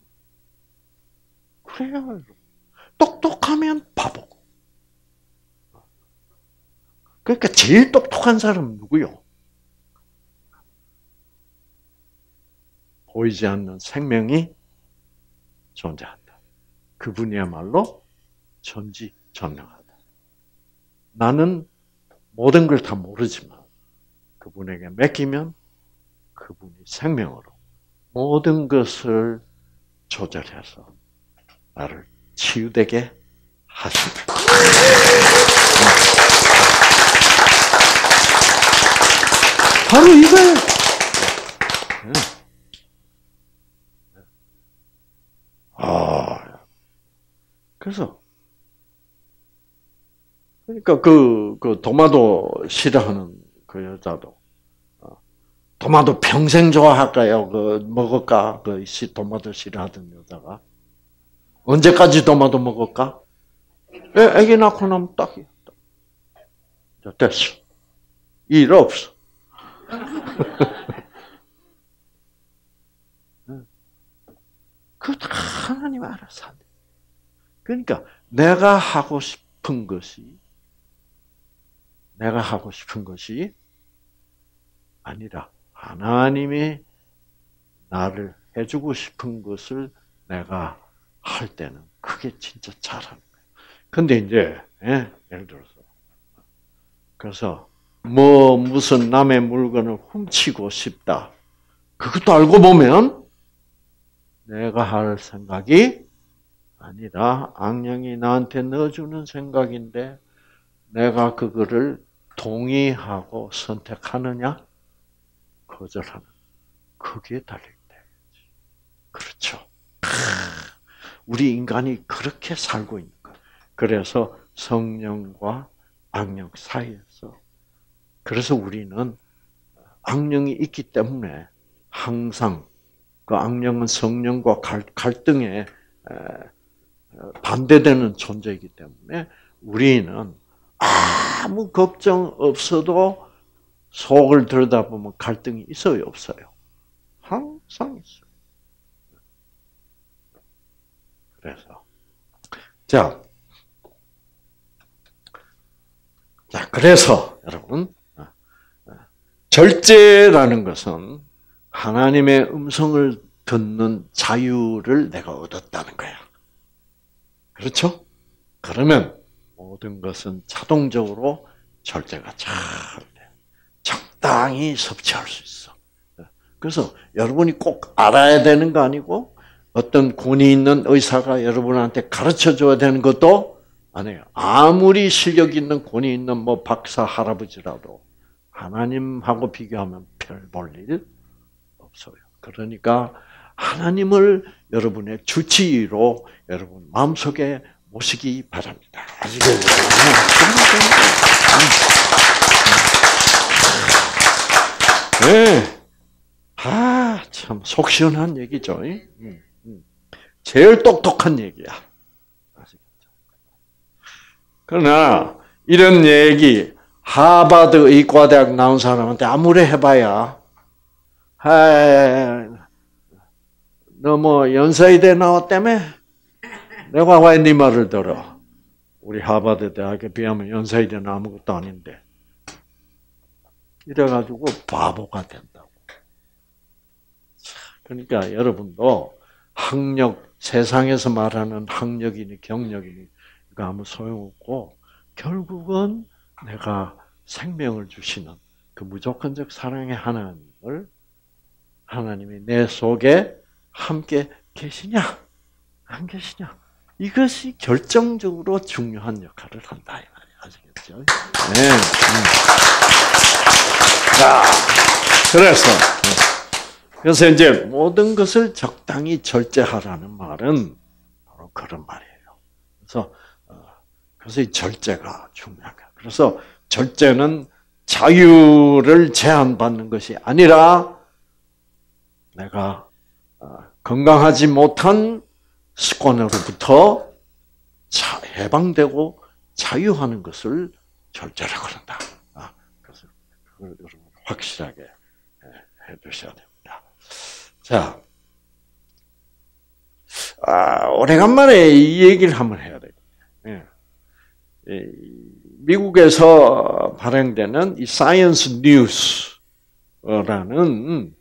그래요. 똑똑하면 바보고. 그러니까 제일 똑똑한 사람은 누구요? 보이지 않는 생명이 존재한다. 그분이야말로 전지전능하다. 나는 모든 걸 다 모르지만 그분에게 맡기면 그분이 생명으로 모든 것을 조절해서 나를 치유되게 하신다. 바로 이거예요. 아, 그래서 그러니까 그, 그 도마도 싫어하는 그 여자도 도마도 평생 좋아할까요? 그 먹을까? 그 도마도 싫어하던 여자가 언제까지 도마도 먹을까? 애, 애기 낳고 나면 딱이야. 됐어. 일 없어. 그거 다 하나님 알아서 한대. 그러니까 내가 하고 싶은 것이 내가 하고 싶은 것이 아니라 하나님이 나를 해주고 싶은 것을 내가 할 때는 그게 진짜 잘하는 거예요. 근데 이제 예, 예를 들어서 그래서 뭐 무슨 남의 물건을 훔치고 싶다. 그것도 알고 보면 내가 할 생각이 아니라 악령이 나한테 넣어주는 생각인데 내가 그거를 동의하고 선택하느냐? 거절하는. 그게 달려있다. 그렇죠. 우리 인간이 그렇게 살고 있는 거예요. 그래서 성령과 악령 사이에서 그래서 우리는 악령이 있기 때문에 항상 그 악령은 성령과 갈, 갈등에 반대되는 존재이기 때문에 우리는 아무 걱정 없어도 속을 들여다보면 갈등이 있어요, 없어요? 항상 있어요. 그래서 자, 자 그래서 여러분 절제라는 것은 하나님의 음성을 듣는 자유를 내가 얻었다는 거야. 그렇죠? 그러면 모든 것은 자동적으로 절제가 잘 돼. 적당히 섭취할 수 있어. 그래서 여러분이 꼭 알아야 되는 거 아니고 어떤 권위 있는 의사가 여러분한테 가르쳐 줘야 되는 것도 아니에요. 아무리 실력 있는 권위 있는 뭐 박사 할아버지라도 하나님하고 비교하면 별 볼 일 없어요. 그러니까 하나님을 여러분의 주치의로 여러분 마음속에 모시기 바랍니다. 아시겠죠? 네. 아, 참 속 시원한 얘기죠. 제일 똑똑한 얘기야. 아시겠죠? 그러나 이런 얘기 하버드 의과대학 나온 사람한테 아무리 해봐야 너 뭐 연세대 나왔다며? 내가 왜 네 말을 들어? 우리 하버드 대학에 비하면 연세대는 아무것도 아닌데. 이래가지고 바보가 된다고. 그러니까 여러분도 학력, 세상에서 말하는 학력이니 경력이니 이거 아무 소용없고 결국은 내가 생명을 주시는 그 무조건적 사랑의 하나님을 하나님이 내 속에 함께 계시냐 안 계시냐 이것이 결정적으로 중요한 역할을 한다 이 말이에요. 아시겠죠? 네. 자, 그래서 그래서 이제 모든 것을 적당히 절제하라는 말은 바로 그런 말이에요. 그래서 그래서 이 절제가 중요한 거야. 그래서 절제는 자유를 제한받는 것이 아니라 내가 건강하지 못한 습관으로부터 해방되고 자유하는 것을 절제라고 한다. 그래서 그걸 여러분 확실하게 해 두셔야 됩니다. 자, 아, 오래간만에 이 얘기를 한번 해야 돼요. 미국에서 발행되는 이 사이언스 뉴스라는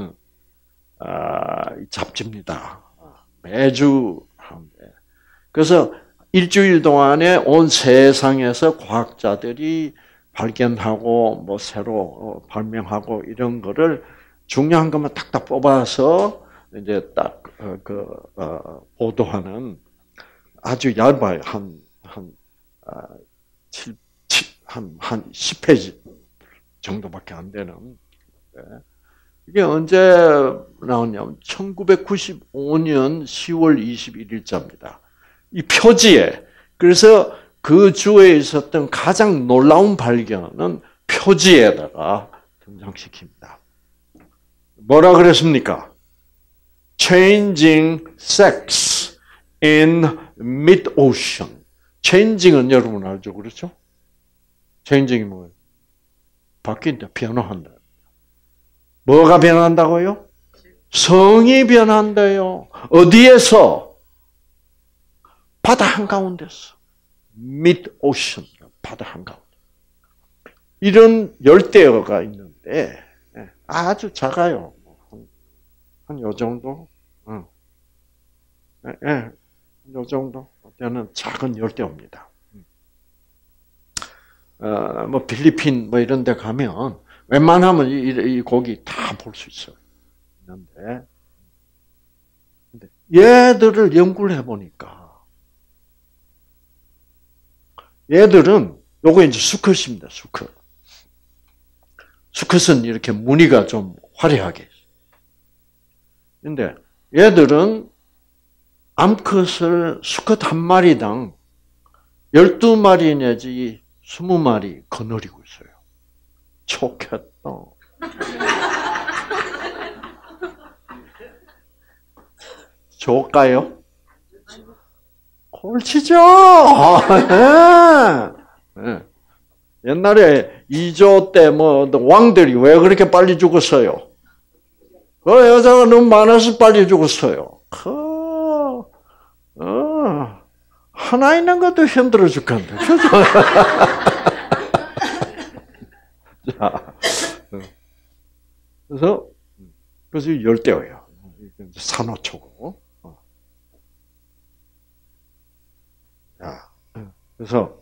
아, 잡지입니다. 매주 하는데. 그래서 일주일 동안에 온 세상에서 과학자들이 발견하고 뭐 새로 발명하고 이런 거를 중요한 것만 딱딱 뽑아서 이제 딱 그 어, 보도하는 아주 얇아요. 한 한 칠, 칠, 한, 한 십 페이지 정도밖에 안 되는. 이게 언제 나왔냐면 천구백구십오 년 시월 이십일일자입니다. 이 표지에. 그래서 그 주에 있었던 가장 놀라운 발견은 표지에다가 등장시킵니다. 뭐라 그랬습니까? Changing sex in mid-ocean. Changing은 여러분 알죠? 그렇죠? Changing이 뭐예요? 바뀐다, 변화한다. 뭐가 변한다고요? 성이 변한대요. 어디에서? 바다 한가운데서. mid-ocean. 바다 한가운데. 이런 열대어가 있는데 아주 작아요. 한 요 정도? 응. 예, 예. 요 정도? 때는 작은 열대어입니다. 어, 뭐 필리핀 뭐 이런 데 가면 웬만하면 이, 이 고기 다 볼 수 있어요. 있는데, 근데 얘들을 연구를 해보니까 얘들은 요거 이제 수컷입니다. 수컷. 수컷은 이렇게 무늬가 좀 화려하게 있어요. 근데 얘들은 암컷을 수컷 한 마리당 열두 마리 내지 스무 마리 거느리고 있어요. 좋겠다. 좋을까요? 골치죠. 네. 옛날에 이조 때 뭐 왕들이 왜 그렇게 빨리 죽었어요? 그 여자가 너무 많아서 빨리 죽었어요. 그, 어, 하나 있는 것도 힘들어 죽겠는데, 그죠? 자, 그래서 그래서 열대어예요. 산호초고. 자, 그래서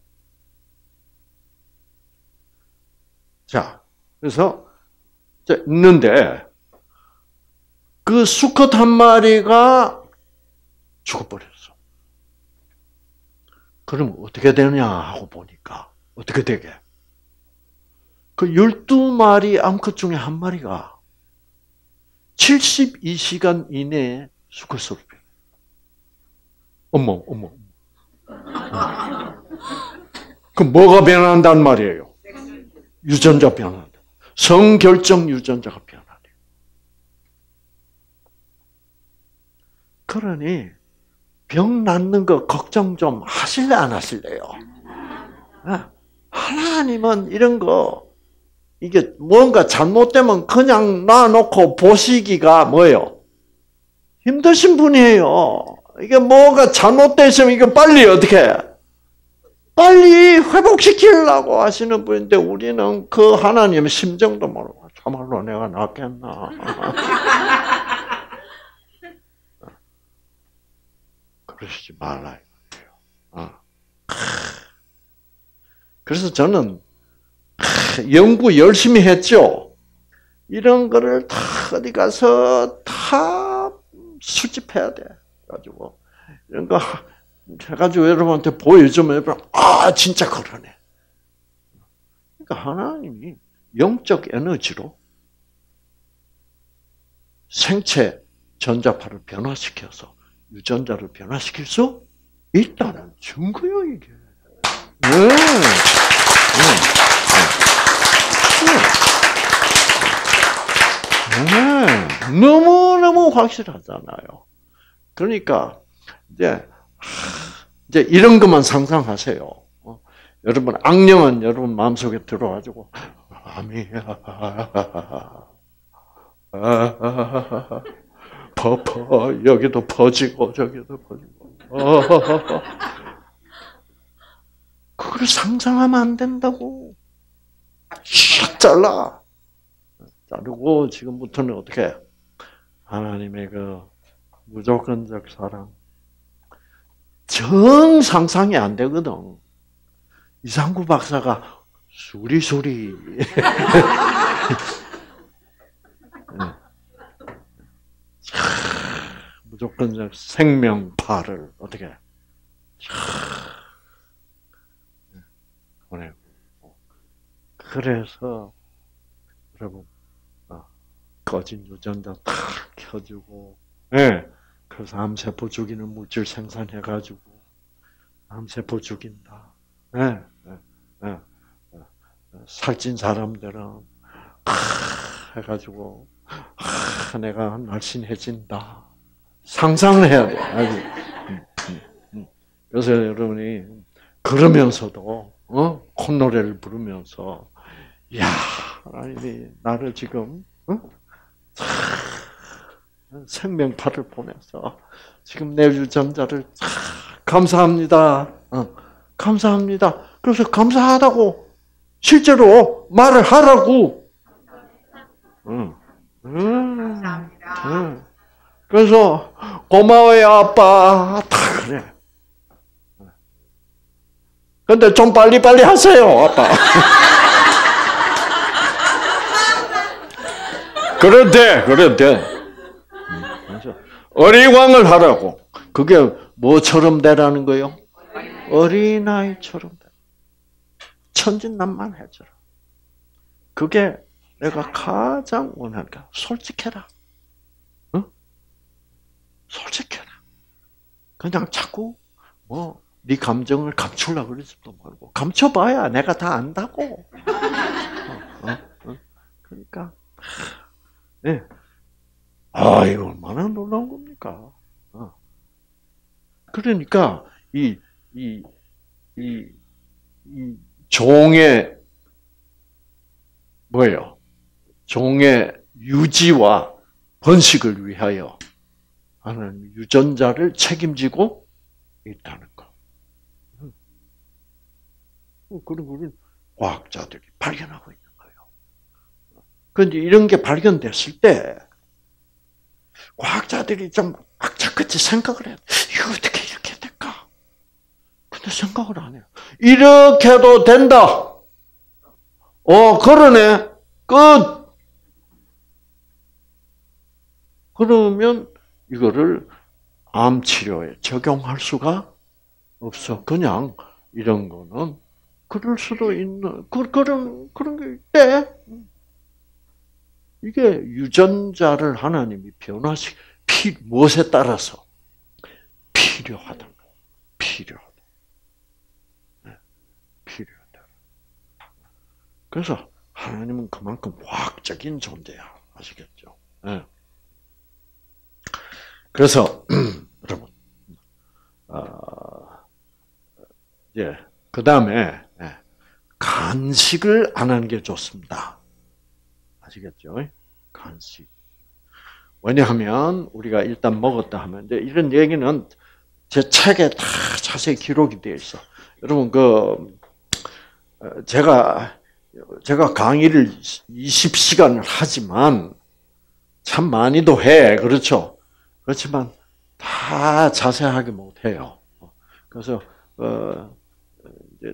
자, 그래서 있는데 그 수컷 한 마리가 죽어버렸어. 그럼 어떻게 되냐 하고 보니까 어떻게 되게? 그 열두 마리 암컷 중에 한 마리가 칠십이 시간 이내에 수컷으로 변해. 어머, 어머. 그럼 뭐가 변한단 말이에요? 유전자 변한다. 성결정 유전자가 변하네. 그러니 병 낫는 거 걱정 좀 하실래 안 하실래요? 하나님은 이런 거 이게 뭔가 잘못되면 그냥 놔놓고 보시기가 뭐예요? 힘드신 분이에요. 이게 뭐가 잘못되어 있으면 이거 빨리 어떻게 빨리 회복시키려고 하시는 분인데 우리는 그 하나님의 심정도 모르고 참말로 내가 낫겠나. 그러시지 말라 이거예요. 그래서 저는 연구 열심히 했죠. 이런 거를 다 어디 가서 다 수집해야 돼. 가지고 이런 거 해가지고 여러분한테 보여주면 여러분 아 진짜 그러네. 그러니까 하나님이 영적 에너지로 생체 전자파를 변화시켜서 유전자를 변화시킬 수 있다는 증거요 이게. 네. 네. 네. 너무너무 확실하잖아요. 그러니까 이제 이제 이런 것만 상상하세요. 어? 여러분 악령은 여러분 마음속에 들어가지고 아미야 퍼퍼 여기도 퍼지고 저기도 퍼지고 그걸 상상하면 안 된다고. 샥 잘라. 자르고 지금부터는 어떻게 하나님의 그 무조건적 사랑 정 상상이 안 되거든. 이상구 박사가 수리수리 무조건적 생명파를 어떻게 보내고 그래서 여러분 꺼진 유전자 탁 켜주고, 예. 네. 그래서 암세포 죽이는 물질 생산해가지고 암세포 죽인다. 예. 네. 네. 네. 살찐 사람들은 아, 해가지고 아, 내가 날씬해진다. 상상을 해야 돼. 아주. 그래서 여러분이 그러면서도 어? 콧노래를 부르면서 야 하나님이 나를 지금 어? 생명파를 보내서 지금 내 유전자를 감사합니다. 어, 감사합니다. 그래서 감사하다고 실제로 말을 하라고. 응. 응. 응. 그래서 고마워요 아빠. 다 그래. 근데 좀 빨리빨리 하세요 아빠. 그래도 돼, 그래도 돼. 어리광을 하라고. 그게 뭐처럼 되라는 거요? 어린아이처럼 돼. 천진난만해져라. 그게 내가 가장 원하는 거야. 솔직해라. 응? 솔직해라. 그냥 자꾸 뭐 네 감정을 감추려고 그러지도 말고 감춰봐야 내가 다 안다고. 어, 어, 어. 그러니까, 네. 아, 이거 얼마나 놀라운 겁니까? 어. 그러니까, 이, 이, 이, 이 종의, 뭐예요? 종의 유지와 번식을 위하여 하나님 유전자를 책임지고 있다는 거. 그런 거를 과학자들이 발견하고 있는 거예요. 그런데 이런 게 발견됐을 때 과학자들이 좀 악착같이 생각을 해요. 이거 어떻게 이렇게 될까? 근데 생각을 안 해요. 이렇게도 된다. 어, 그러네. 끝. 그러면 이거를 암 치료에 적용할 수가 없어. 그냥 이런 거는 그럴 수도 있는 그 그런 그런 게 있대. 이게 유전자를 하나님이 변화시 피 무엇에 따라서 필요하다. 필요하다. 네, 필요하다. 그래서 하나님은 그만큼 과학적인 존재야. 아시겠죠? 네. 그래서 여러분, 어, 예, 그 다음에 예, 간식을 안 하는 게 좋습니다. 아시겠죠? 간식. 왜냐하면 우리가 일단 먹었다 하면 이제 이런 얘기는 제 책에 다 자세히 기록이 되어 있어. 여러분 그 제가 제가 강의를 이십 시간을 하지만 참 많이도 해. 그렇죠? 그렇지만 다 자세하게 못 해요. 그래서 어 이제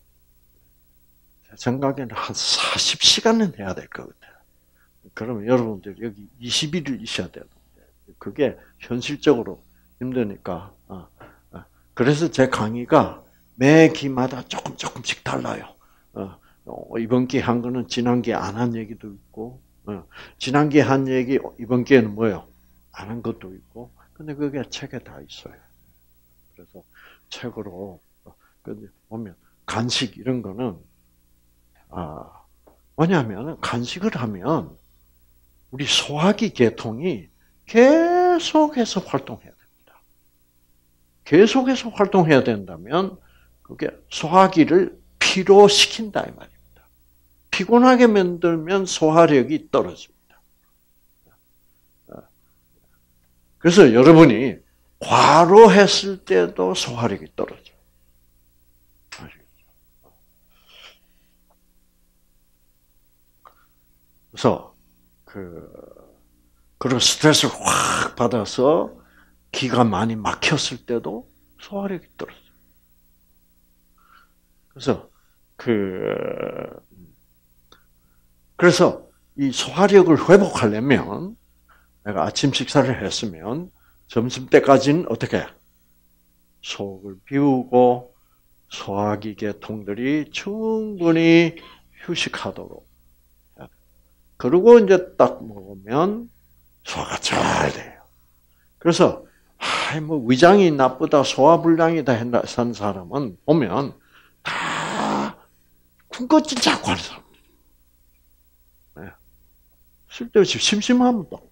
제 생각에는 한 사십 시간은 해야 될 것 같아요. 그러면 여러분들 여기 이십 일을 있어야 되는데 그게 현실적으로 힘드니까. 그래서 제 강의가 매 기마다 조금 조금씩 달라요. 이번 기회 한 거는 지난 기회 안 한 얘기도 있고, 지난 기회 한 얘기 이번 기회는 뭐예요? 안 한 것도 있고. 근데 그게 책에 다 있어요. 그래서 책으로 보면 간식 이런 거는 아 뭐냐면 간식을 하면 우리 소화기 계통이 계속해서 활동해야 됩니다. 계속해서 활동해야 된다면 그게 소화기를 피로시킨다 이 말입니다. 피곤하게 만들면 소화력이 떨어집니다. 그래서 여러분이 과로했을 때도 소화력이 떨어져요. 그래서 그 그런 스트레스를 확 받아서 기가 많이 막혔을 때도 소화력이 떨어져요. 그래서 그 그래서 이 소화력을 회복하려면 내가 아침 식사를 했으면 점심 때까지는 어떻게 속을 비우고 소화기 계통들이 충분히 휴식하도록. 그리고 이제 딱 먹으면 소화가 잘 돼요. 그래서 아, 뭐 위장이 나쁘다, 소화불량이다 했나 산 사람은 보면 다 군것질 자꾸 하는 사람들. 네. 쓸데없이 심심하면 또.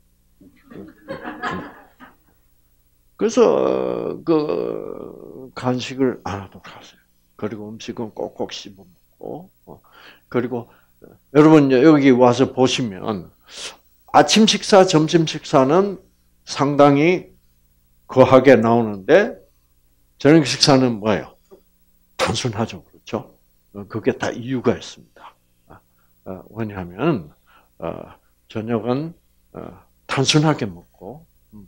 그래서 그 간식을 안 하도록 하세요. 그리고 음식은 꼭꼭 씹어 먹고, 그리고 여러분 여기 와서 보시면 아침 식사, 점심 식사는 상당히 거하게 나오는데 저녁 식사는 뭐예요? 단순하죠, 그렇죠? 그게 다 이유가 있습니다. 왜냐하면 저녁은 단순하게 먹고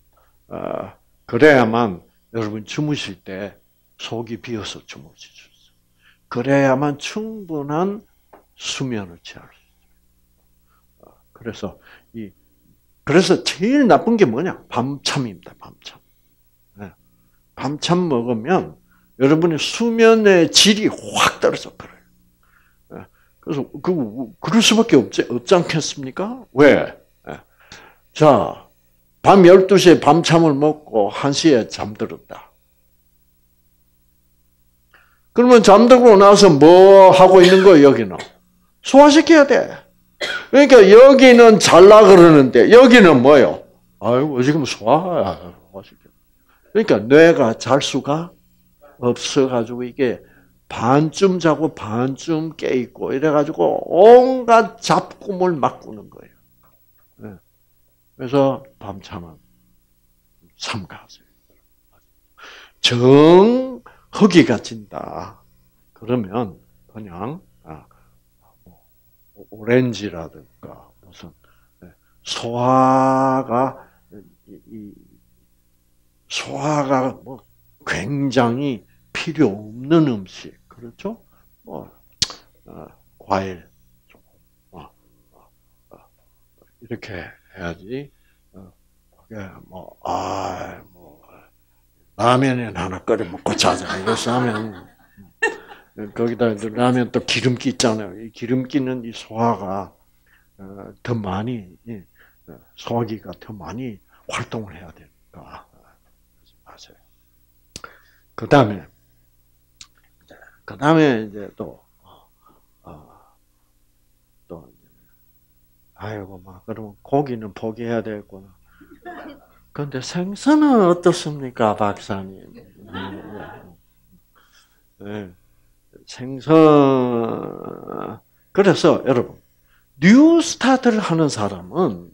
그래야만 여러분 주무실 때 속이 비어서 주무실 수 있어요. 그래야만 충분한 수면을 취할 수 있어요. 그래서 이 그래서 제일 나쁜 게 뭐냐? 밤참입니다. 밤참. 네. 밤참 먹으면 여러분의 수면의 질이 확 떨어져 버려요. 네. 그래서 그 그럴 수밖에 없지 없지 않겠습니까? 왜? 네. 자, 밤 열두 시에 밤참을 먹고 한 시에 잠들었다. 그러면 잠들고 나서 뭐 하고 있는 거예요, 여기는? 소화시켜야 돼. 그러니까 여기는 잘라 그러는데 여기는 뭐요? 아이고 지금 소화. 그러니까 뇌가 잘 수가 없어가지고 이게 반쯤 자고 반쯤 깨 있고 이래가지고 온갖 잡꿈을 막 꾸는 거예요. 그래서 밤참은 삼가하세요. 정 허기가 진다. 그러면 그냥 오렌지라든가 무슨 소화가 이 소화가 뭐 굉장히 필요 없는 음식 그렇죠? 뭐 어, 과일 조금 어, 어, 이렇게 해야지. 어, 뭐아 뭐 라면은 하나 끓여 먹고 자자 이래서 하면 거기다 라면 또 기름기 있잖아요. 이 기름기는 이 소화가 어, 더 많이 소화기가 더 많이 활동을 해야 되니까 맞아요. 그 다음에 그 다음에 이제 또 어, 또 아이고 막 그러면 고기는 포기해야 되겠구나. 그런데 생선은 어떻습니까, 박사님? 네. 생선 그래서 여러분 뉴스타트를 하는 사람은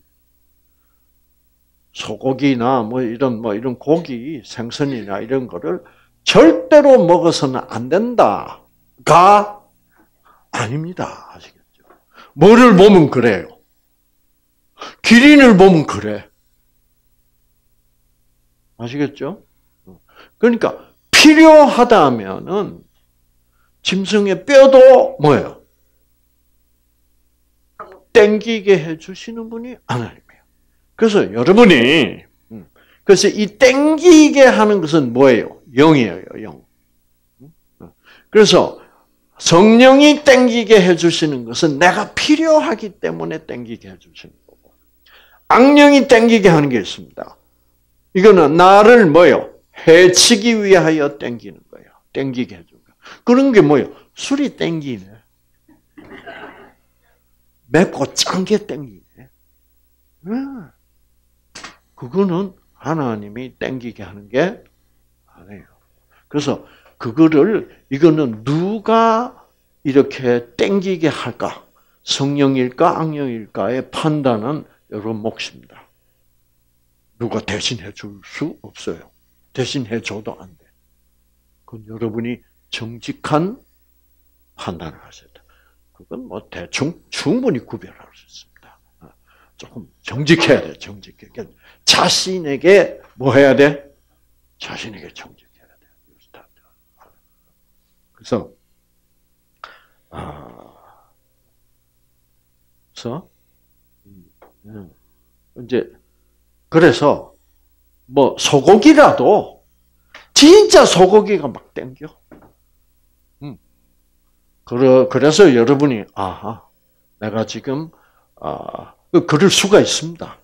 소고기나 뭐 이런 뭐 이런 고기, 생선이나 이런 거를 절대로 먹어서는 안 된다가 아닙니다. 아시겠죠? 뭐를 보면 그래요. 기린을 보면 그래. 아시겠죠? 그러니까 필요하다면은 짐승의 뼈도 뭐예요? 땡기게 해주시는 분이 하나님이에요. 그래서 여러분이 그래서 이 땡기게 하는 것은 뭐예요? 영이에요, 영. 그래서 성령이 땡기게 해주시는 것은 내가 필요하기 때문에 땡기게 해주시는 거고, 악령이 땡기게 하는 게 있습니다. 이거는 나를 뭐요? 해치기 위하여 땡기는 거예요. 땡기게 해주는 거예요. 그런 게 뭐예요? 술이 땡기네. 맵고 짠 게 땡기네. 그거는 하나님이 땡기게 하는 게 아니에요. 그래서 그거를 이거는 누가 이렇게 땡기게 할까? 성령일까 악령일까의 판단은 여러분 몫입니다. 누가 대신해 줄 수 없어요. 대신해 줘도 안 돼. 그건 여러분이 정직한 판단을 하셔야 돼. 그건 뭐 대충 충분히 구별할 수 있습니다. 조금 정직해야 돼. 정직해. 자신에게 뭐 해야 돼? 자신에게 정직해야 돼. 그래서 아, 그래서 이제 그래서 뭐 소고기라도 진짜 소고기가 막 땡겨. 음. 그래서 여러분이 아하, 내가 지금 아, 그럴 수가 있습니다.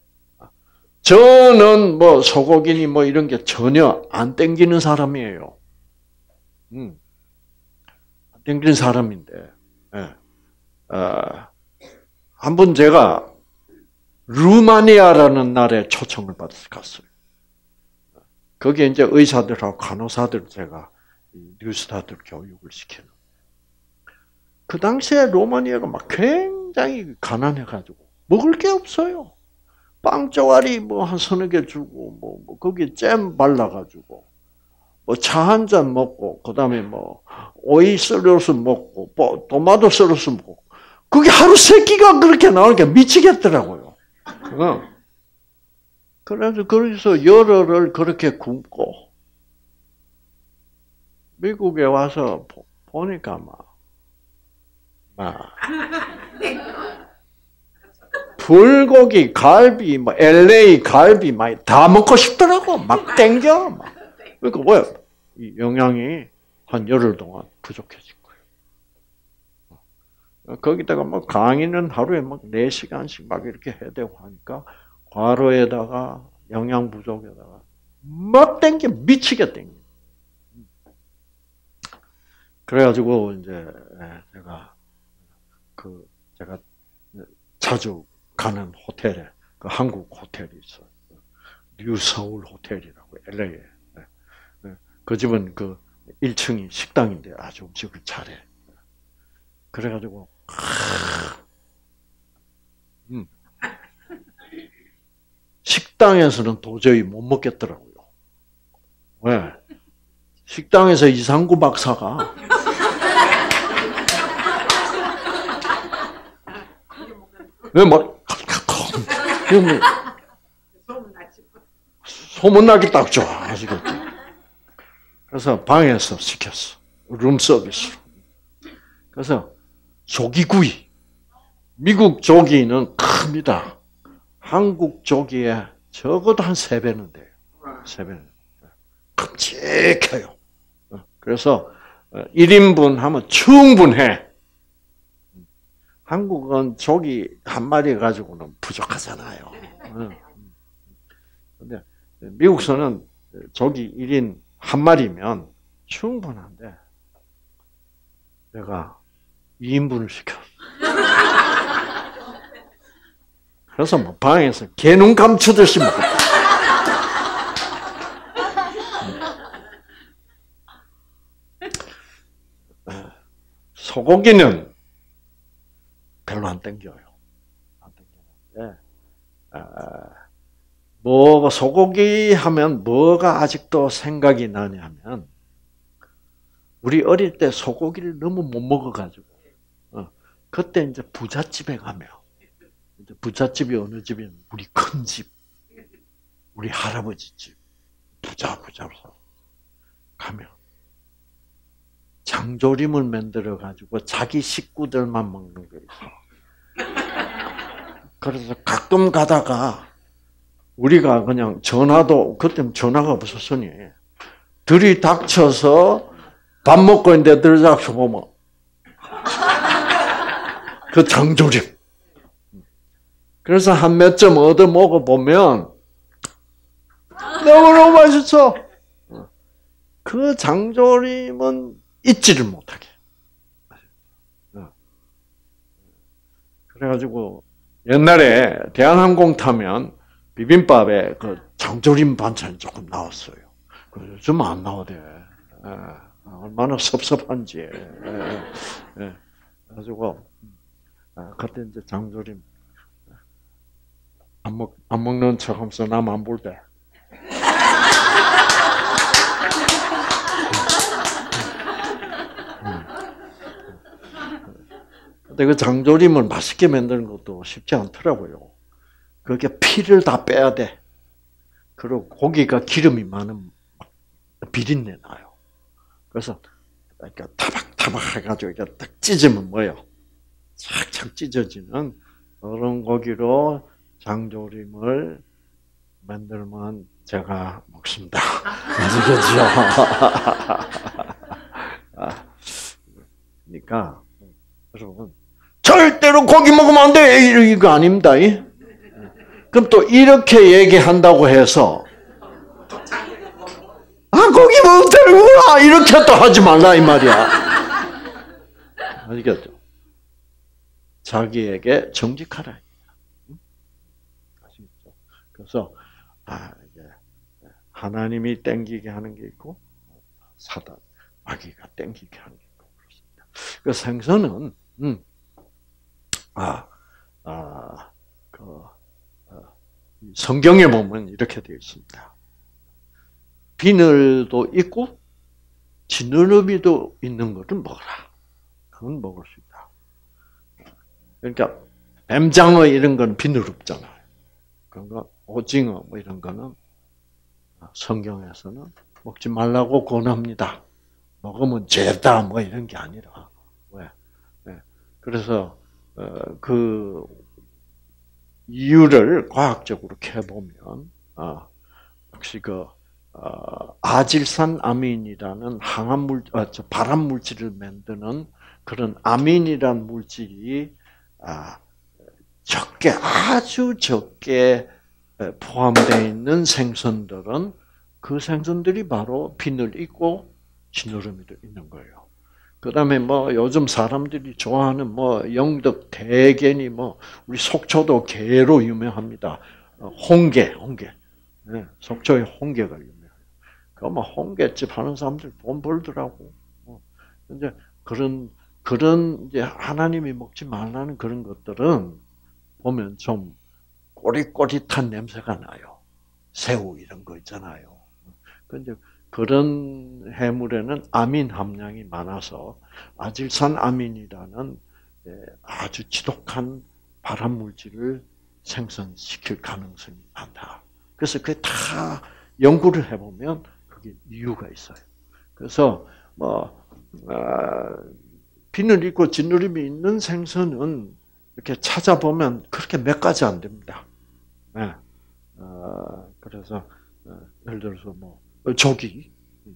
저는 뭐 소고기니 뭐 이런 게 전혀 안 땡기는 사람이에요. 음, 안 땡기는 사람인데, 예. 아, 한번 제가 루마니아라는 나라에 초청을 받아서 갔어요. 거기에 이제 의사들하고 간호사들 제가 뉴스타트 교육을 시키는. 그 당시에 루마니아가 막 굉장히 가난해가지고 먹을 게 없어요. 빵 쪼가리 뭐 한 서너 개 주고 뭐, 뭐 거기에 잼 발라가지고 뭐 차 한 잔 먹고 그다음에 뭐 오이 썰어서 먹고 뭐 토마토 썰어서 먹고 그게 하루 세 끼가 그렇게 나오니까 미치겠더라고요. 어. 그래서 거기서 열흘을 그렇게 굶고 미국에 와서 보니까 막, 막 불고기, 갈비, 뭐 엘에이 갈비 막 다 먹고 싶더라고. 막 땡겨. 막. 그러니까 뭐야? 이 영양이 한 열흘 동안 부족해진 거예요. 거기다가 뭐 강의는 하루에 막 네 시간씩 막 이렇게 해야 되고 하니까 과로에다가 영양 부족에다가 막 땡겨 미치게 땡겨. 그래가지고 이제 제가 그 제가 자주 가는 호텔에 그 한국 호텔이 있어요. 뉴 서울 호텔이라고 엘에이에. 그 집은 그 일 층이 식당인데 아주 음식을 잘해. 그래가지고 음. 식당에서는 도저히 못 먹겠더라고요. 왜? 식당에서 이상구 박사가 왜 막 소문나기 딱 좋아. 아시겠죠? 그래서 방에서 시켰어. 룸 서비스로. 그래서 조기구이. 미국 조기는 큽니다. 한국 조기에 적어도 한 세 배는 돼요. 세 배는. 큼직해요. 그래서 일 인분 하면 충분해. 한국은 조기 한 마리 가지고는 부족하잖아요. 근데 미국서는 조기 일 인 한 마리면 충분한데 내가 이 인분을 시켰어. 그래서 뭐 방에서 개눈 감추듯이 먹었다. 소고기는 별로 안 땡겨요. 안 땡기는데, 뭐 소고기 하면 뭐가 아직도 생각이 나냐면 우리 어릴 때 소고기를 너무 못 먹어가지고 어, 그때 이제 부잣집에 가면 이제 부잣집이 어느 집이면 우리 큰 집, 우리 할아버지 집, 부자 부자서 가면 장조림을 만들어 가지고 자기 식구들만 먹는 게 있어. 그래서 가끔 가다가 우리가 그냥 전화도 그때 전화가 없었으니 들이 닥쳐서 밥 먹고 있는데 들이닥쳐 보면 그 장조림. 그래서 한 몇 점 얻어 먹어 보면 너무너무 맛있어. 그 장조림은 잊지를 못하게. 그래가지고 옛날에 대한항공 타면 비빔밥에 그 장조림 반찬이 조금 나왔어요. 요즘 안 나오대. 얼마나 섭섭한지. 그래가지고 그때 이제 장조림 안 먹, 안 먹는 척 하면서 남 안 볼 때. 근데 그 장조림을 맛있게 만드는 것도 쉽지 않더라고요. 그게 피를 다 빼야 돼. 그리고 고기가 기름이 많은 비린내 나요. 그래서 이렇게 타박타박 해가지고 이렇게 딱 찢으면 뭐예요? 착착 찢어지는 그런 고기로 장조림을 만들면 제가 먹습니다. 아시겠죠? 그러니까 여러분 절대로 고기 먹으면 안 돼! 이거 아닙니다. 그럼 또 이렇게 얘기한다고 해서 아 고기 먹으면 되는구나! 이렇게 또 하지 말라 이 말이야. 아시겠죠? 자기에게 정직하라. 아시겠죠? 그래서 아 이게 하나님이 땡기게 하는 게 있고 사단 마귀가 땡기게 하는 게 있고 그렇습니다. 그 생선은 음, 아, 아, 그, 어, 성경에 보면 이렇게 되어 있습니다. 비늘도 있고, 지느러미도 있는 것을 먹어라. 그건 먹을 수 있다. 그러니까, 뱀장어 이런 건 비늘 없잖아요. 그러니까, 오징어 뭐 이런 거는 성경에서는 먹지 말라고 권합니다. 먹으면 죄다 뭐 이런 게 아니라. 왜? 네. 그래서, 어, 그 이유를 과학적으로 캐보면 어, 혹시 그 어, 아질산 아민이라는 항암 물, 어, 저 발암 물질을 만드는 그런 아민이란 물질이 아, 적게 아주 적게 포함되어 있는 생선들은 그 생선들이 바로 비늘 있고 지느러미도 있는 거예요. 그다음에 뭐 요즘 사람들이 좋아하는 뭐 영덕 대게니 뭐 우리 속초도 게로 유명합니다. 홍게, 홍게. 네, 속초에 홍게가 유명해요. 그뭐 홍게집 하는 사람들 돈 벌더라고. 이제 그런 그런 이제 하나님이 먹지 말라는 그런 것들은 보면 좀 꼬릿꼬릿한 냄새가 나요. 새우 이런 거 있잖아요. 근데 그런 해물에는 아민 함량이 많아서 아질산 아민이라는 아주 지독한 발암 물질을 생성시킬 가능성이 많다. 그래서 그게 다 연구를 해보면 그게 이유가 있어요. 그래서 뭐 어, 비늘 있고 진누림이 있는 생선은 이렇게 찾아보면 그렇게 몇 가지 안 됩니다. 네. 어, 그래서 어, 예를 들어서 뭐 조기,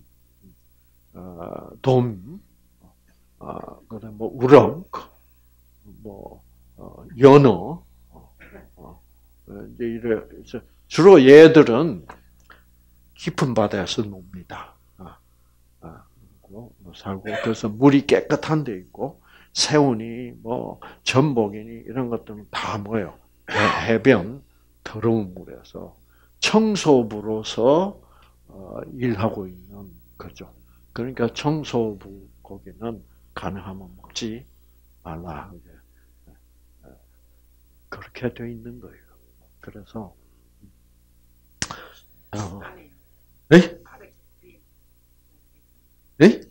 어, 돔, 어, 그다음 뭐 우럭, 뭐 어, 연어, 어, 이제 이래 주로 얘들은 깊은 바다에서 놉니다. 살고 그래서 물이 깨끗한 데 있고 새우니 뭐 전복이니 이런 것들은 다 뭐예요? 해변 더러운 물에서 청소부로서 일하고 있는 거죠. 그러니까 청소부 고기는 가능하면 먹지 말라. 그렇게 되어 있는 거예요. 그래서 어, 네? 네?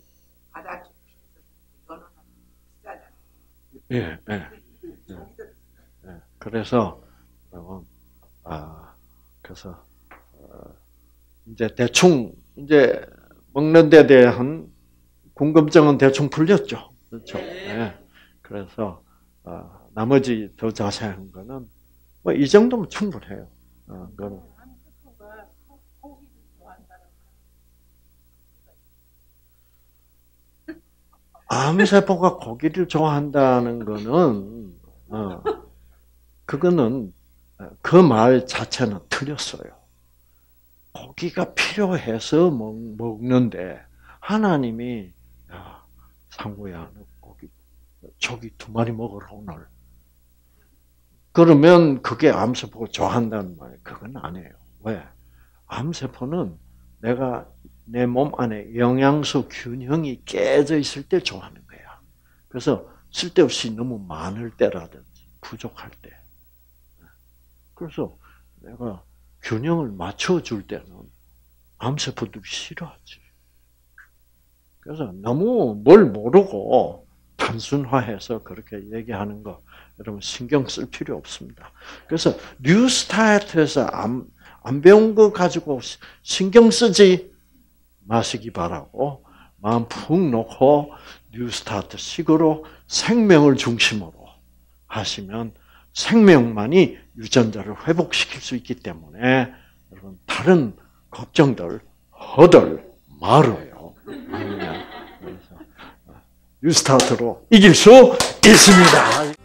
예, 예, 예, 예. 그래서 아, 그래서 어, 이제 대충 이제 먹는 데 대한 궁금증은 대충 풀렸죠, 그렇죠? 예. 그래서 어, 나머지 더 자세한 거는 뭐 이 정도면 충분해요. 어, 그거는. 암세포가 고기를 좋아한다는 거는, 어, 그거는, 그 말 자체는 틀렸어요. 고기가 필요해서 먹, 먹는데, 하나님이, 야, 상구야, 너 고기, 저기 두 마리 먹어라, 오늘. 그러면 그게 암세포가 좋아한다는 말이에요. 그건 아니에요. 왜? 암세포는 내가 내 몸 안에 영양소 균형이 깨져 있을 때 좋아하는 거야. 그래서 쓸데없이 너무 많을 때라든지 부족할 때. 그래서 내가 균형을 맞춰줄 때는 암세포들이 싫어하지. 그래서 너무 뭘 모르고 단순화해서 그렇게 얘기하는 거 여러분 신경 쓸 필요 없습니다. 그래서 뉴스타트에서 안, 안 배운 거 가지고 신경 쓰지 마시기 바라고 마음 푹 놓고 뉴스타트 식으로 생명을 중심으로 하시면 생명만이 유전자를 회복시킬 수 있기 때문에 여러분 다른 걱정들 허들 말아요. 그래서 뉴스타트로 이길 수 있습니다.